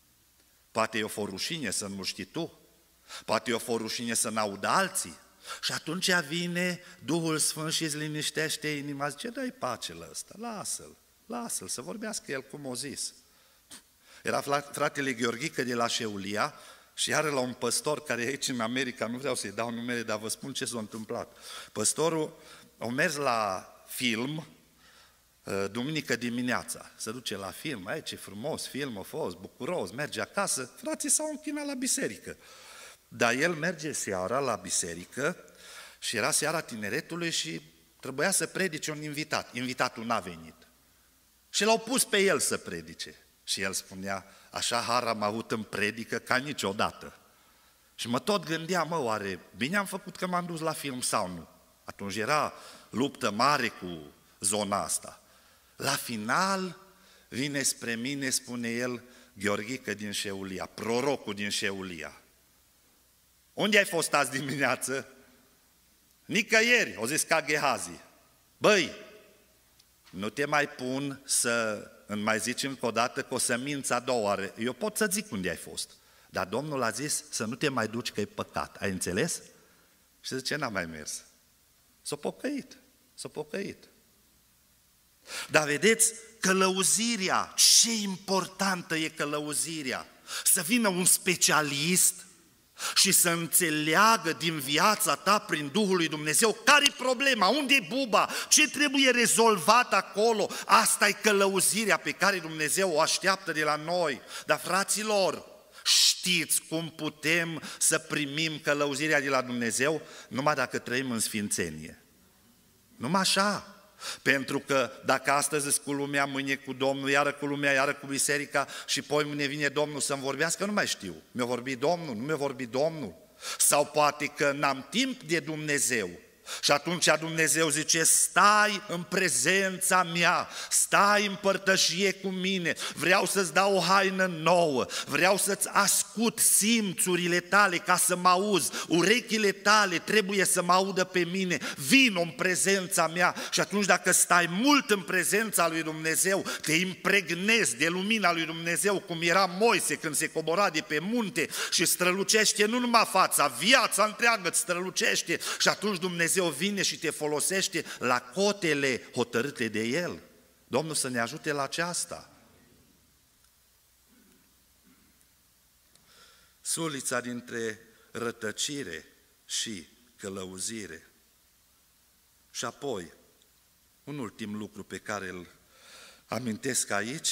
Poate e o rușine să nu știi tu, poate e o rușine să n-audă alții. Și atunci vine Duhul Sfânt și îți liniștește inima, zice, dă-i pace la ăsta, lasă-l, lasă-l, să vorbească el cum o zis. Era fratele Gheorghică de la Șeulia și iară la un păstor care e aici în America, nu vreau să-i dau numele, dar vă spun ce s-a întâmplat. Păstorul a mers la film duminică dimineața, se duce la film, ai ce frumos film a fost, bucuros, merge acasă, frații s-au închinat la biserică. Dar el merge seara la biserică și era seara tineretului și trebuia să predice un invitat. Invitatul n-a venit. Și l-au pus pe el să predice. Și el spunea, așa har am avut în predică ca niciodată. Și mă tot gândeam, mă, oare bine am făcut că m-am dus la film sau nu? Atunci era luptă mare cu zona asta. La final vine spre mine, spune el, Gheorghică din Șeulia, prorocul din Șeulia. Unde ai fost azi dimineață? Nicăieri, o zis ca Gehazi. Băi, nu te mai pun să îmi mai zici încă o dată că o să minți a doua oară. Eu pot să zic unde ai fost. Dar Domnul a zis să nu te mai duci că e păcat. Ai înțeles? Și zice, n-am mai mers. S-a pocăit. S-a pocăit. Dar vedeți, călăuzirea, ce importantă e călăuzirea. Să vină un specialist și să înțeleagă din viața ta prin Duhul lui Dumnezeu care-i problema, unde-i buba, ce trebuie rezolvat acolo. Asta e călăuzirea pe care Dumnezeu o așteaptă de la noi. Dar fraților, știți cum putem să primim călăuzirea de la Dumnezeu? Numai dacă trăim în sfințenie. Numai așa. Pentru că dacă astăzi îți cu lumea, mâine cu Domnul, iară cu lumea, iară cu biserica și poi mâine vine Domnul să-mi vorbească, nu mai știu. Mi-a vorbit Domnul, nu mi-a vorbit Domnul. Sau poate că n-am timp de Dumnezeu. Și atunci Dumnezeu zice, stai în prezența mea, stai în părtășie cu mine, vreau să-ți dau o haină nouă, vreau să-ți ascult simțurile tale ca să mă auzi, urechile tale trebuie să mă audă pe mine, vino în prezența mea. Și atunci dacă stai mult în prezența lui Dumnezeu, te impregnezi de lumina lui Dumnezeu, cum era Moise când se cobora de pe munte și strălucește nu numai fața, viața întreagă îți strălucește și atunci Dumnezeu vine și te folosește la cotele hotărâte de El. Domnul să ne ajute la aceasta. Sulița dintre rătăcire și călăuzire. Și apoi, un ultim lucru pe care îl amintesc aici,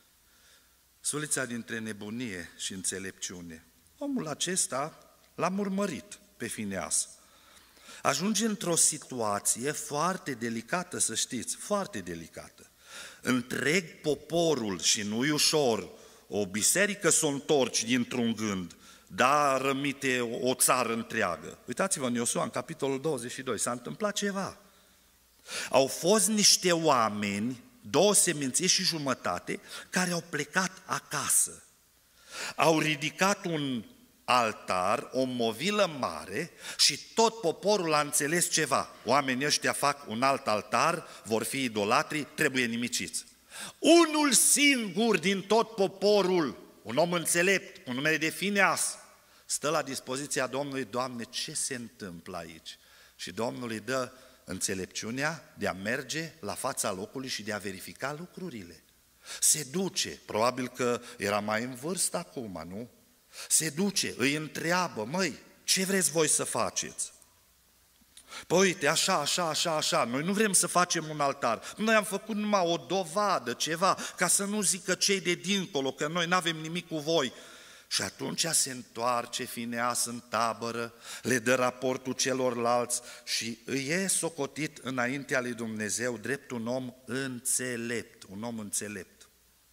sulița dintre nebunie și înțelepciune. Omul acesta l-a urmărit pe Fineas. Ajunge într-o situație foarte delicată, să știți, foarte delicată. Întreg poporul, și nu-i ușor, o biserică s-o întorci dintr-un gând, dar rămite o țară întreagă. Uitați-vă în Iosua, în capitolul douăzeci și doi, s-a întâmplat ceva. Au fost niște oameni, două seminții și jumătate, care au plecat acasă. Au ridicat un altar, o movilă mare și tot poporul a înțeles ceva. Oamenii ăștia fac un alt altar, vor fi idolatri, trebuie nimiciți. Unul singur din tot poporul, un om înțelept, un numele de Fineas, stă la dispoziția Domnului, Doamne, ce se întâmplă aici? Și Domnul îi dă înțelepciunea de a merge la fața locului și de a verifica lucrurile. Se duce, probabil că era mai în vârstă acum, nu? Se duce, îi întreabă, măi, ce vreți voi să faceți? Păi uite, așa, așa, așa, așa, noi nu vrem să facem un altar, noi am făcut numai o dovadă, ceva, ca să nu zică cei de dincolo, că noi nu avem nimic cu voi. Și atunci se întoarce Fineas în tabără, le dă raportul celorlalți și îi e socotit înaintea lui Dumnezeu drept un om înțelept, un om înțelept.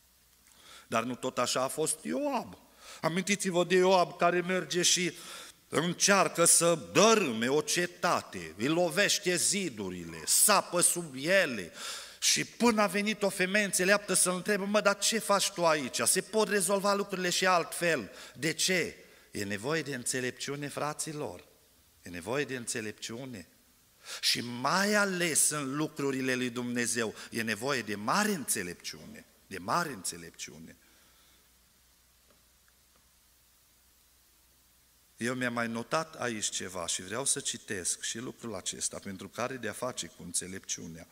Dar nu tot așa a fost Ioab. Amintiți-vă de Ioab care merge și încearcă să dărâme o cetate, îi lovește zidurile, sapă sub ele și până a venit o femeie înțeleaptă să-l întrebe, mă, dar ce faci tu aici? Se pot rezolva lucrurile și altfel. De ce? E nevoie de înțelepciune, fraților. E nevoie de înțelepciune. Și mai ales în lucrurile lui Dumnezeu e nevoie de mare înțelepciune, de mare înțelepciune. Eu mi-am mai notat aici ceva și vreau să citesc și lucrul acesta, pentru că are de-a face cu înțelepciunea.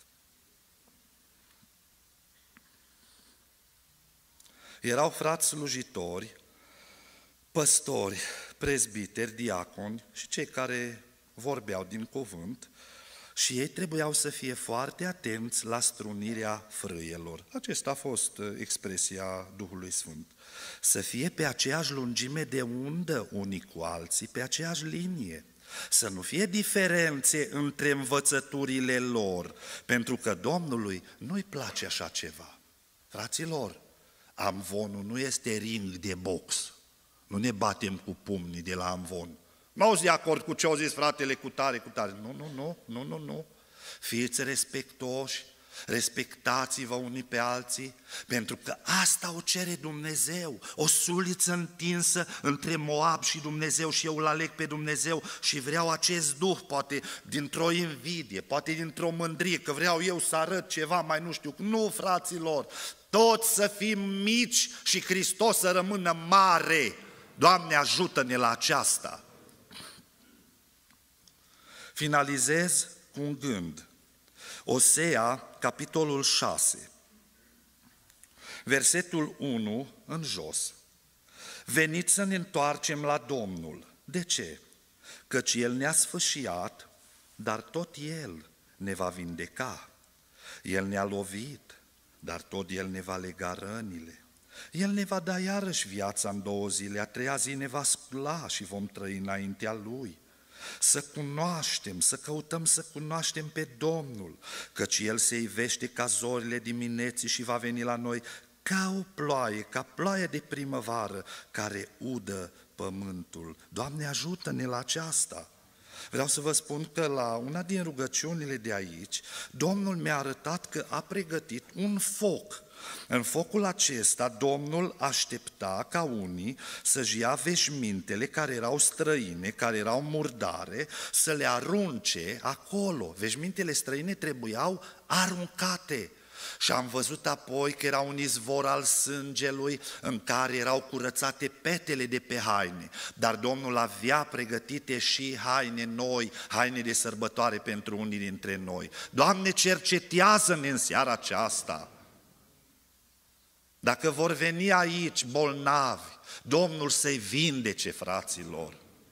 Erau frați slujitori, păstori, prezbiteri, diaconi și cei care vorbeau din cuvânt și ei trebuiau să fie foarte atenți la strunirea frâielor. Acesta a fost expresia Duhului Sfânt. Să fie pe aceeași lungime de undă unii cu alții, pe aceeași linie. Să nu fie diferențe între învățăturile lor, pentru că Domnului nu-i place așa ceva. Fraților, amvonul nu este ring de box. Nu ne batem cu pumnii de la amvon. Nu auzi de acord cu ce au zis fratele cu tare, cu tare. Nu, nu, nu, nu, nu, nu. Fiți respectoși, respectați-vă unii pe alții, pentru că asta o cere Dumnezeu, o suliță întinsă între Moab și Dumnezeu și eu îl aleg pe Dumnezeu și vreau acest duh, poate dintr-o invidie, poate dintr-o mândrie, că vreau eu să arăt ceva mai nu știu. Nu, fraților, toți să fim mici și Hristos să rămână mare. Doamne, ajută-ne la aceasta. Finalizez cu un gând. Osea, capitolul șase, versetul unu în jos. Veniți să ne întoarcem la Domnul. De ce? Căci El ne-a sfâșiat, dar tot El ne va vindeca. El ne-a lovit, dar tot El ne va lega rănile. El ne va da iarăși viața în două zile, a treia zi ne va scula și vom trăi înaintea Lui. Să cunoaștem, să căutăm să cunoaștem pe Domnul, căci El se ivește ca zorile dimineții și va veni la noi ca o ploaie, ca ploaie de primăvară care udă pământul. Doamne, ajută-ne la aceasta! Vreau să vă spun că la una din rugăciunile de aici, Domnul mi-a arătat că a pregătit un foc. În focul acesta, Domnul aștepta ca unii să-și ia veșmintele care erau străine, care erau murdare, să le arunce acolo. Veșmintele străine trebuiau aruncate. Și am văzut apoi că era un izvor al sângelui în care erau curățate petele de pe haine. Dar Domnul avea pregătite și haine noi, haine de sărbătoare pentru unii dintre noi. Doamne, cercetează-ne în seara aceasta! Dacă vor veni aici bolnavi, Domnul să-i vindece, fraților.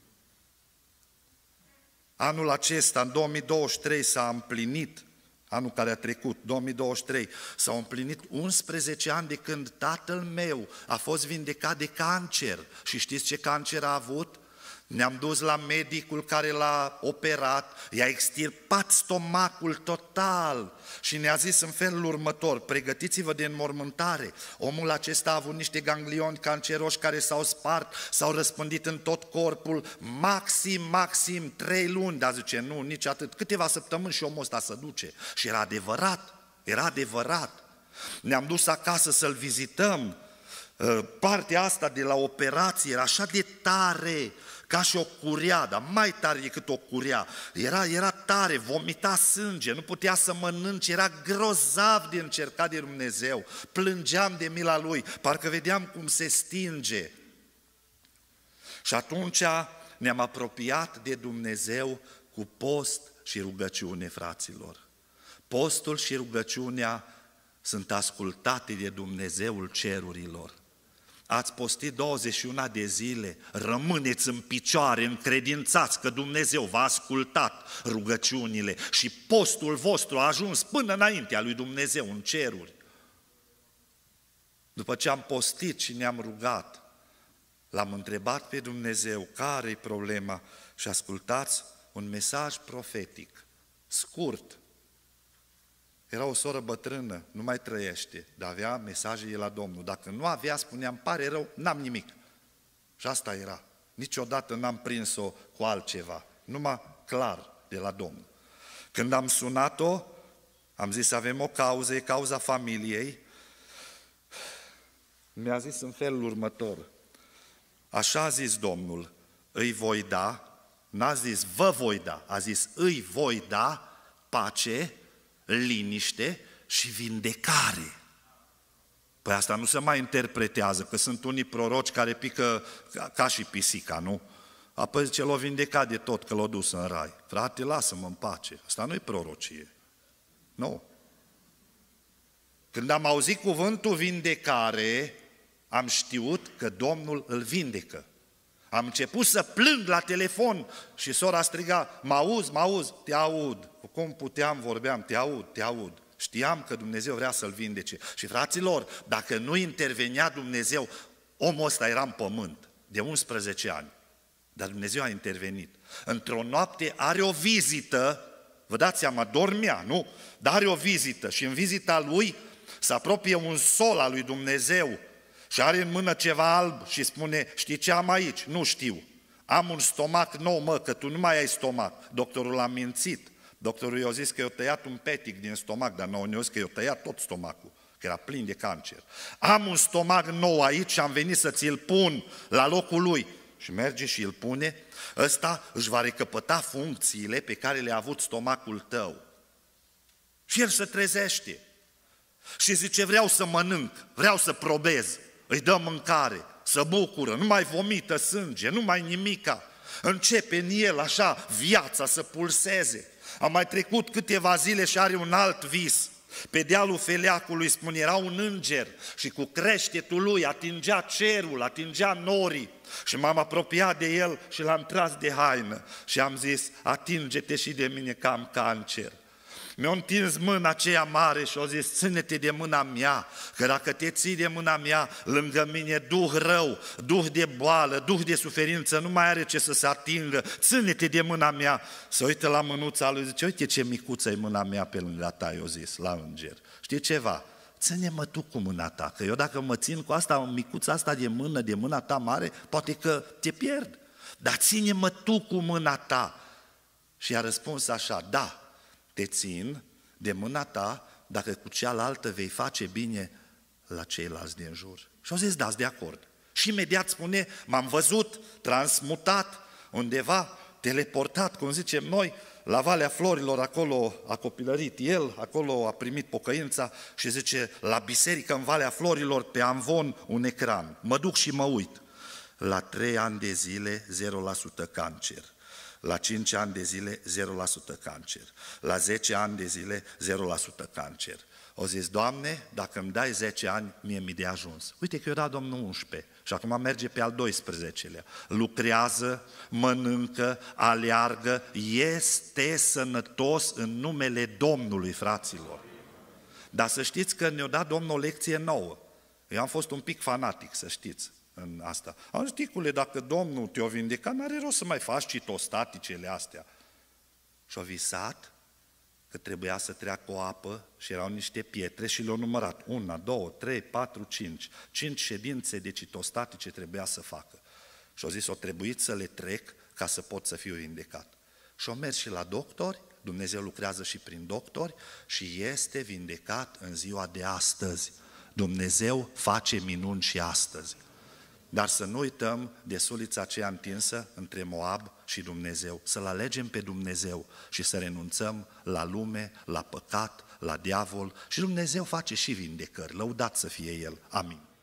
Anul acesta, în două mii douăzeci și trei, s-a împlinit, anul care a trecut, două mii douăzeci și trei, s-au împlinit unsprezece ani de când tatăl meu a fost vindecat de cancer. Și știți ce cancer a avut? Ne-am dus la medicul care l-a operat, i-a extirpat stomacul total și ne-a zis în felul următor: pregătiți-vă de înmormântare. Omul acesta a avut niște ganglioni canceroși care s-au spart, s-au răspândit în tot corpul, maxim, maxim trei luni, dar zice, nu, nici atât, câteva săptămâni și omul ăsta se duce. Și era adevărat, era adevărat. Ne-am dus acasă să-l vizităm, partea asta de la operație era așa de tare, ca și o curea, dar mai tare decât o curea. Era, era tare, vomita sânge, nu putea să mănânce, era grozav de încercat de Dumnezeu. Plângeam de mila Lui, parcă vedeam cum se stinge. Și atunci ne-am apropiat de Dumnezeu cu post și rugăciune, fraților. Postul și rugăciunea sunt ascultate de Dumnezeul cerurilor. Ați postit douăzeci și unu de zile, rămâneți în picioare, încredințați că Dumnezeu v-a ascultat rugăciunile și postul vostru a ajuns până înaintea lui Dumnezeu în ceruri. După ce am postit și ne-am rugat, l-am întrebat pe Dumnezeu care-i problema și ascultați un mesaj profetic, scurt. Era o soră bătrână, nu mai trăiește, dar avea mesaje de la Domnul. Dacă nu avea, spuneam, pare rău, n-am nimic. Și asta era. Niciodată n-am prins-o cu altceva, numai clar de la Domnul. Când am sunat-o, am zis, avem o cauză, e cauza familiei. Mi-a zis în felul următor: așa a zis Domnul, îi voi da, n-a zis vă voi da, a zis îi voi da pace, liniște și vindecare. Păi asta nu se mai interpretează, că sunt unii proroci care pică ca, ca și pisica, nu? Apoi zice, l-o vindecat de tot, că l-o dus în rai. Frate, lasă-mă în pace, asta nu-i prorocie. Nu. Când am auzit cuvântul vindecare, am știut că Domnul îl vindecă. Am început să plâng la telefon și sora striga, mă auzi, mă auzi, te aud. Cum puteam, vorbeam, te aud, te aud. Știam că Dumnezeu vrea să-l vindece. Și fraților, dacă nu intervenea Dumnezeu, omul ăsta era în pământ de unsprezece ani. Dar Dumnezeu a intervenit. Într-o noapte are o vizită, vă dați seama, dormea, nu? Dar are o vizită și în vizita lui se apropie un sol al lui Dumnezeu și are în mână ceva alb și spune, știi ce am aici? Nu știu. Am un stomac nou, mă, că tu nu mai ai stomac. Doctorul a mințit. Doctorul i-a zis că i-a tăiat un petic din stomac, dar nouă ne-a zis că i-a tăiat tot stomacul, că era plin de cancer. Am un stomac nou aici și am venit să ți-l pun la locul lui. Și merge și îl pune, ăsta își va recăpăta funcțiile pe care le-a avut stomacul tău. Și el se trezește și zice, vreau să mănânc, vreau să probez, îi dă mâncare, să bucură, nu mai vomită sânge, nu mai nimica. Începe în el așa viața să pulseze. A mai trecut câteva zile și are un alt vis. Pe dealul Feleacului, spune, era un înger și cu creștetul lui atingea cerul, atingea norii. Și m-am apropiat de el și l-am tras de haină și am zis, atinge-te și de mine că am cancer. Mi-a întins mâna aceea mare și a zis, ține-te de mâna mea, că dacă te ții de mâna mea, lângă mine duh rău, duh de boală, duh de suferință, nu mai are ce să se atingă, ține-te de mâna mea. Se uită la mânuța lui, zice, uite ce micuță e mâna mea pe lângă ta, i-a zis, la înger. Știi ceva? Ține-mă tu cu mâna ta, că eu dacă mă țin cu asta, micuța asta de mână, de mâna ta mare, poate că te pierd. Dar ține-mă tu cu mâna ta. Și a răspuns așa, da, te țin de mâna ta dacă cu cealaltă vei face bine la ceilalți din jur. Și au zis, dați de acord. Și imediat spune, m-am văzut transmutat undeva, teleportat, cum zicem noi, la Valea Florilor, acolo a copilărit el, acolo a primit pocăința și zice, la biserică în Valea Florilor, pe amvon, un ecran. Mă duc și mă uit. La trei ani de zile, zero la sută cancer. La cinci ani de zile, zero la sută cancer. La zece ani de zile, zero la sută cancer. O zis, Doamne, dacă îmi dai zece ani, mie mi de ajuns. Uite că eu dat Domnul unsprezece și acum merge pe al doisprezecelea. Lucrează, mănâncă, aleargă, este sănătos în numele Domnului, fraților. Dar să știți că ne-a dat Domnul o lecție nouă. Eu am fost un pic fanatic, să știți. În asta. Am zis, ticule, dacă Domnul te-o vindecat, n-are rost să mai faci citostaticele astea. Și-a visat că trebuia să treacă o apă și erau niște pietre și le-au numărat. Una, două, trei, patru, cinci. Cinci ședințe de citostatice trebuia să facă. Și-a zis, o trebuit să le trec ca să pot să fiu vindecat. Și-a mers și la doctori, Dumnezeu lucrează și prin doctori și este vindecat în ziua de astăzi. Dumnezeu face minuni și astăzi. Dar să nu uităm de sulița aceea întinsă între Moab și Dumnezeu, să-L alegem pe Dumnezeu și să renunțăm la lume, la păcat, la diavol și Dumnezeu face și vindecări, lăudat să fie El. Amin.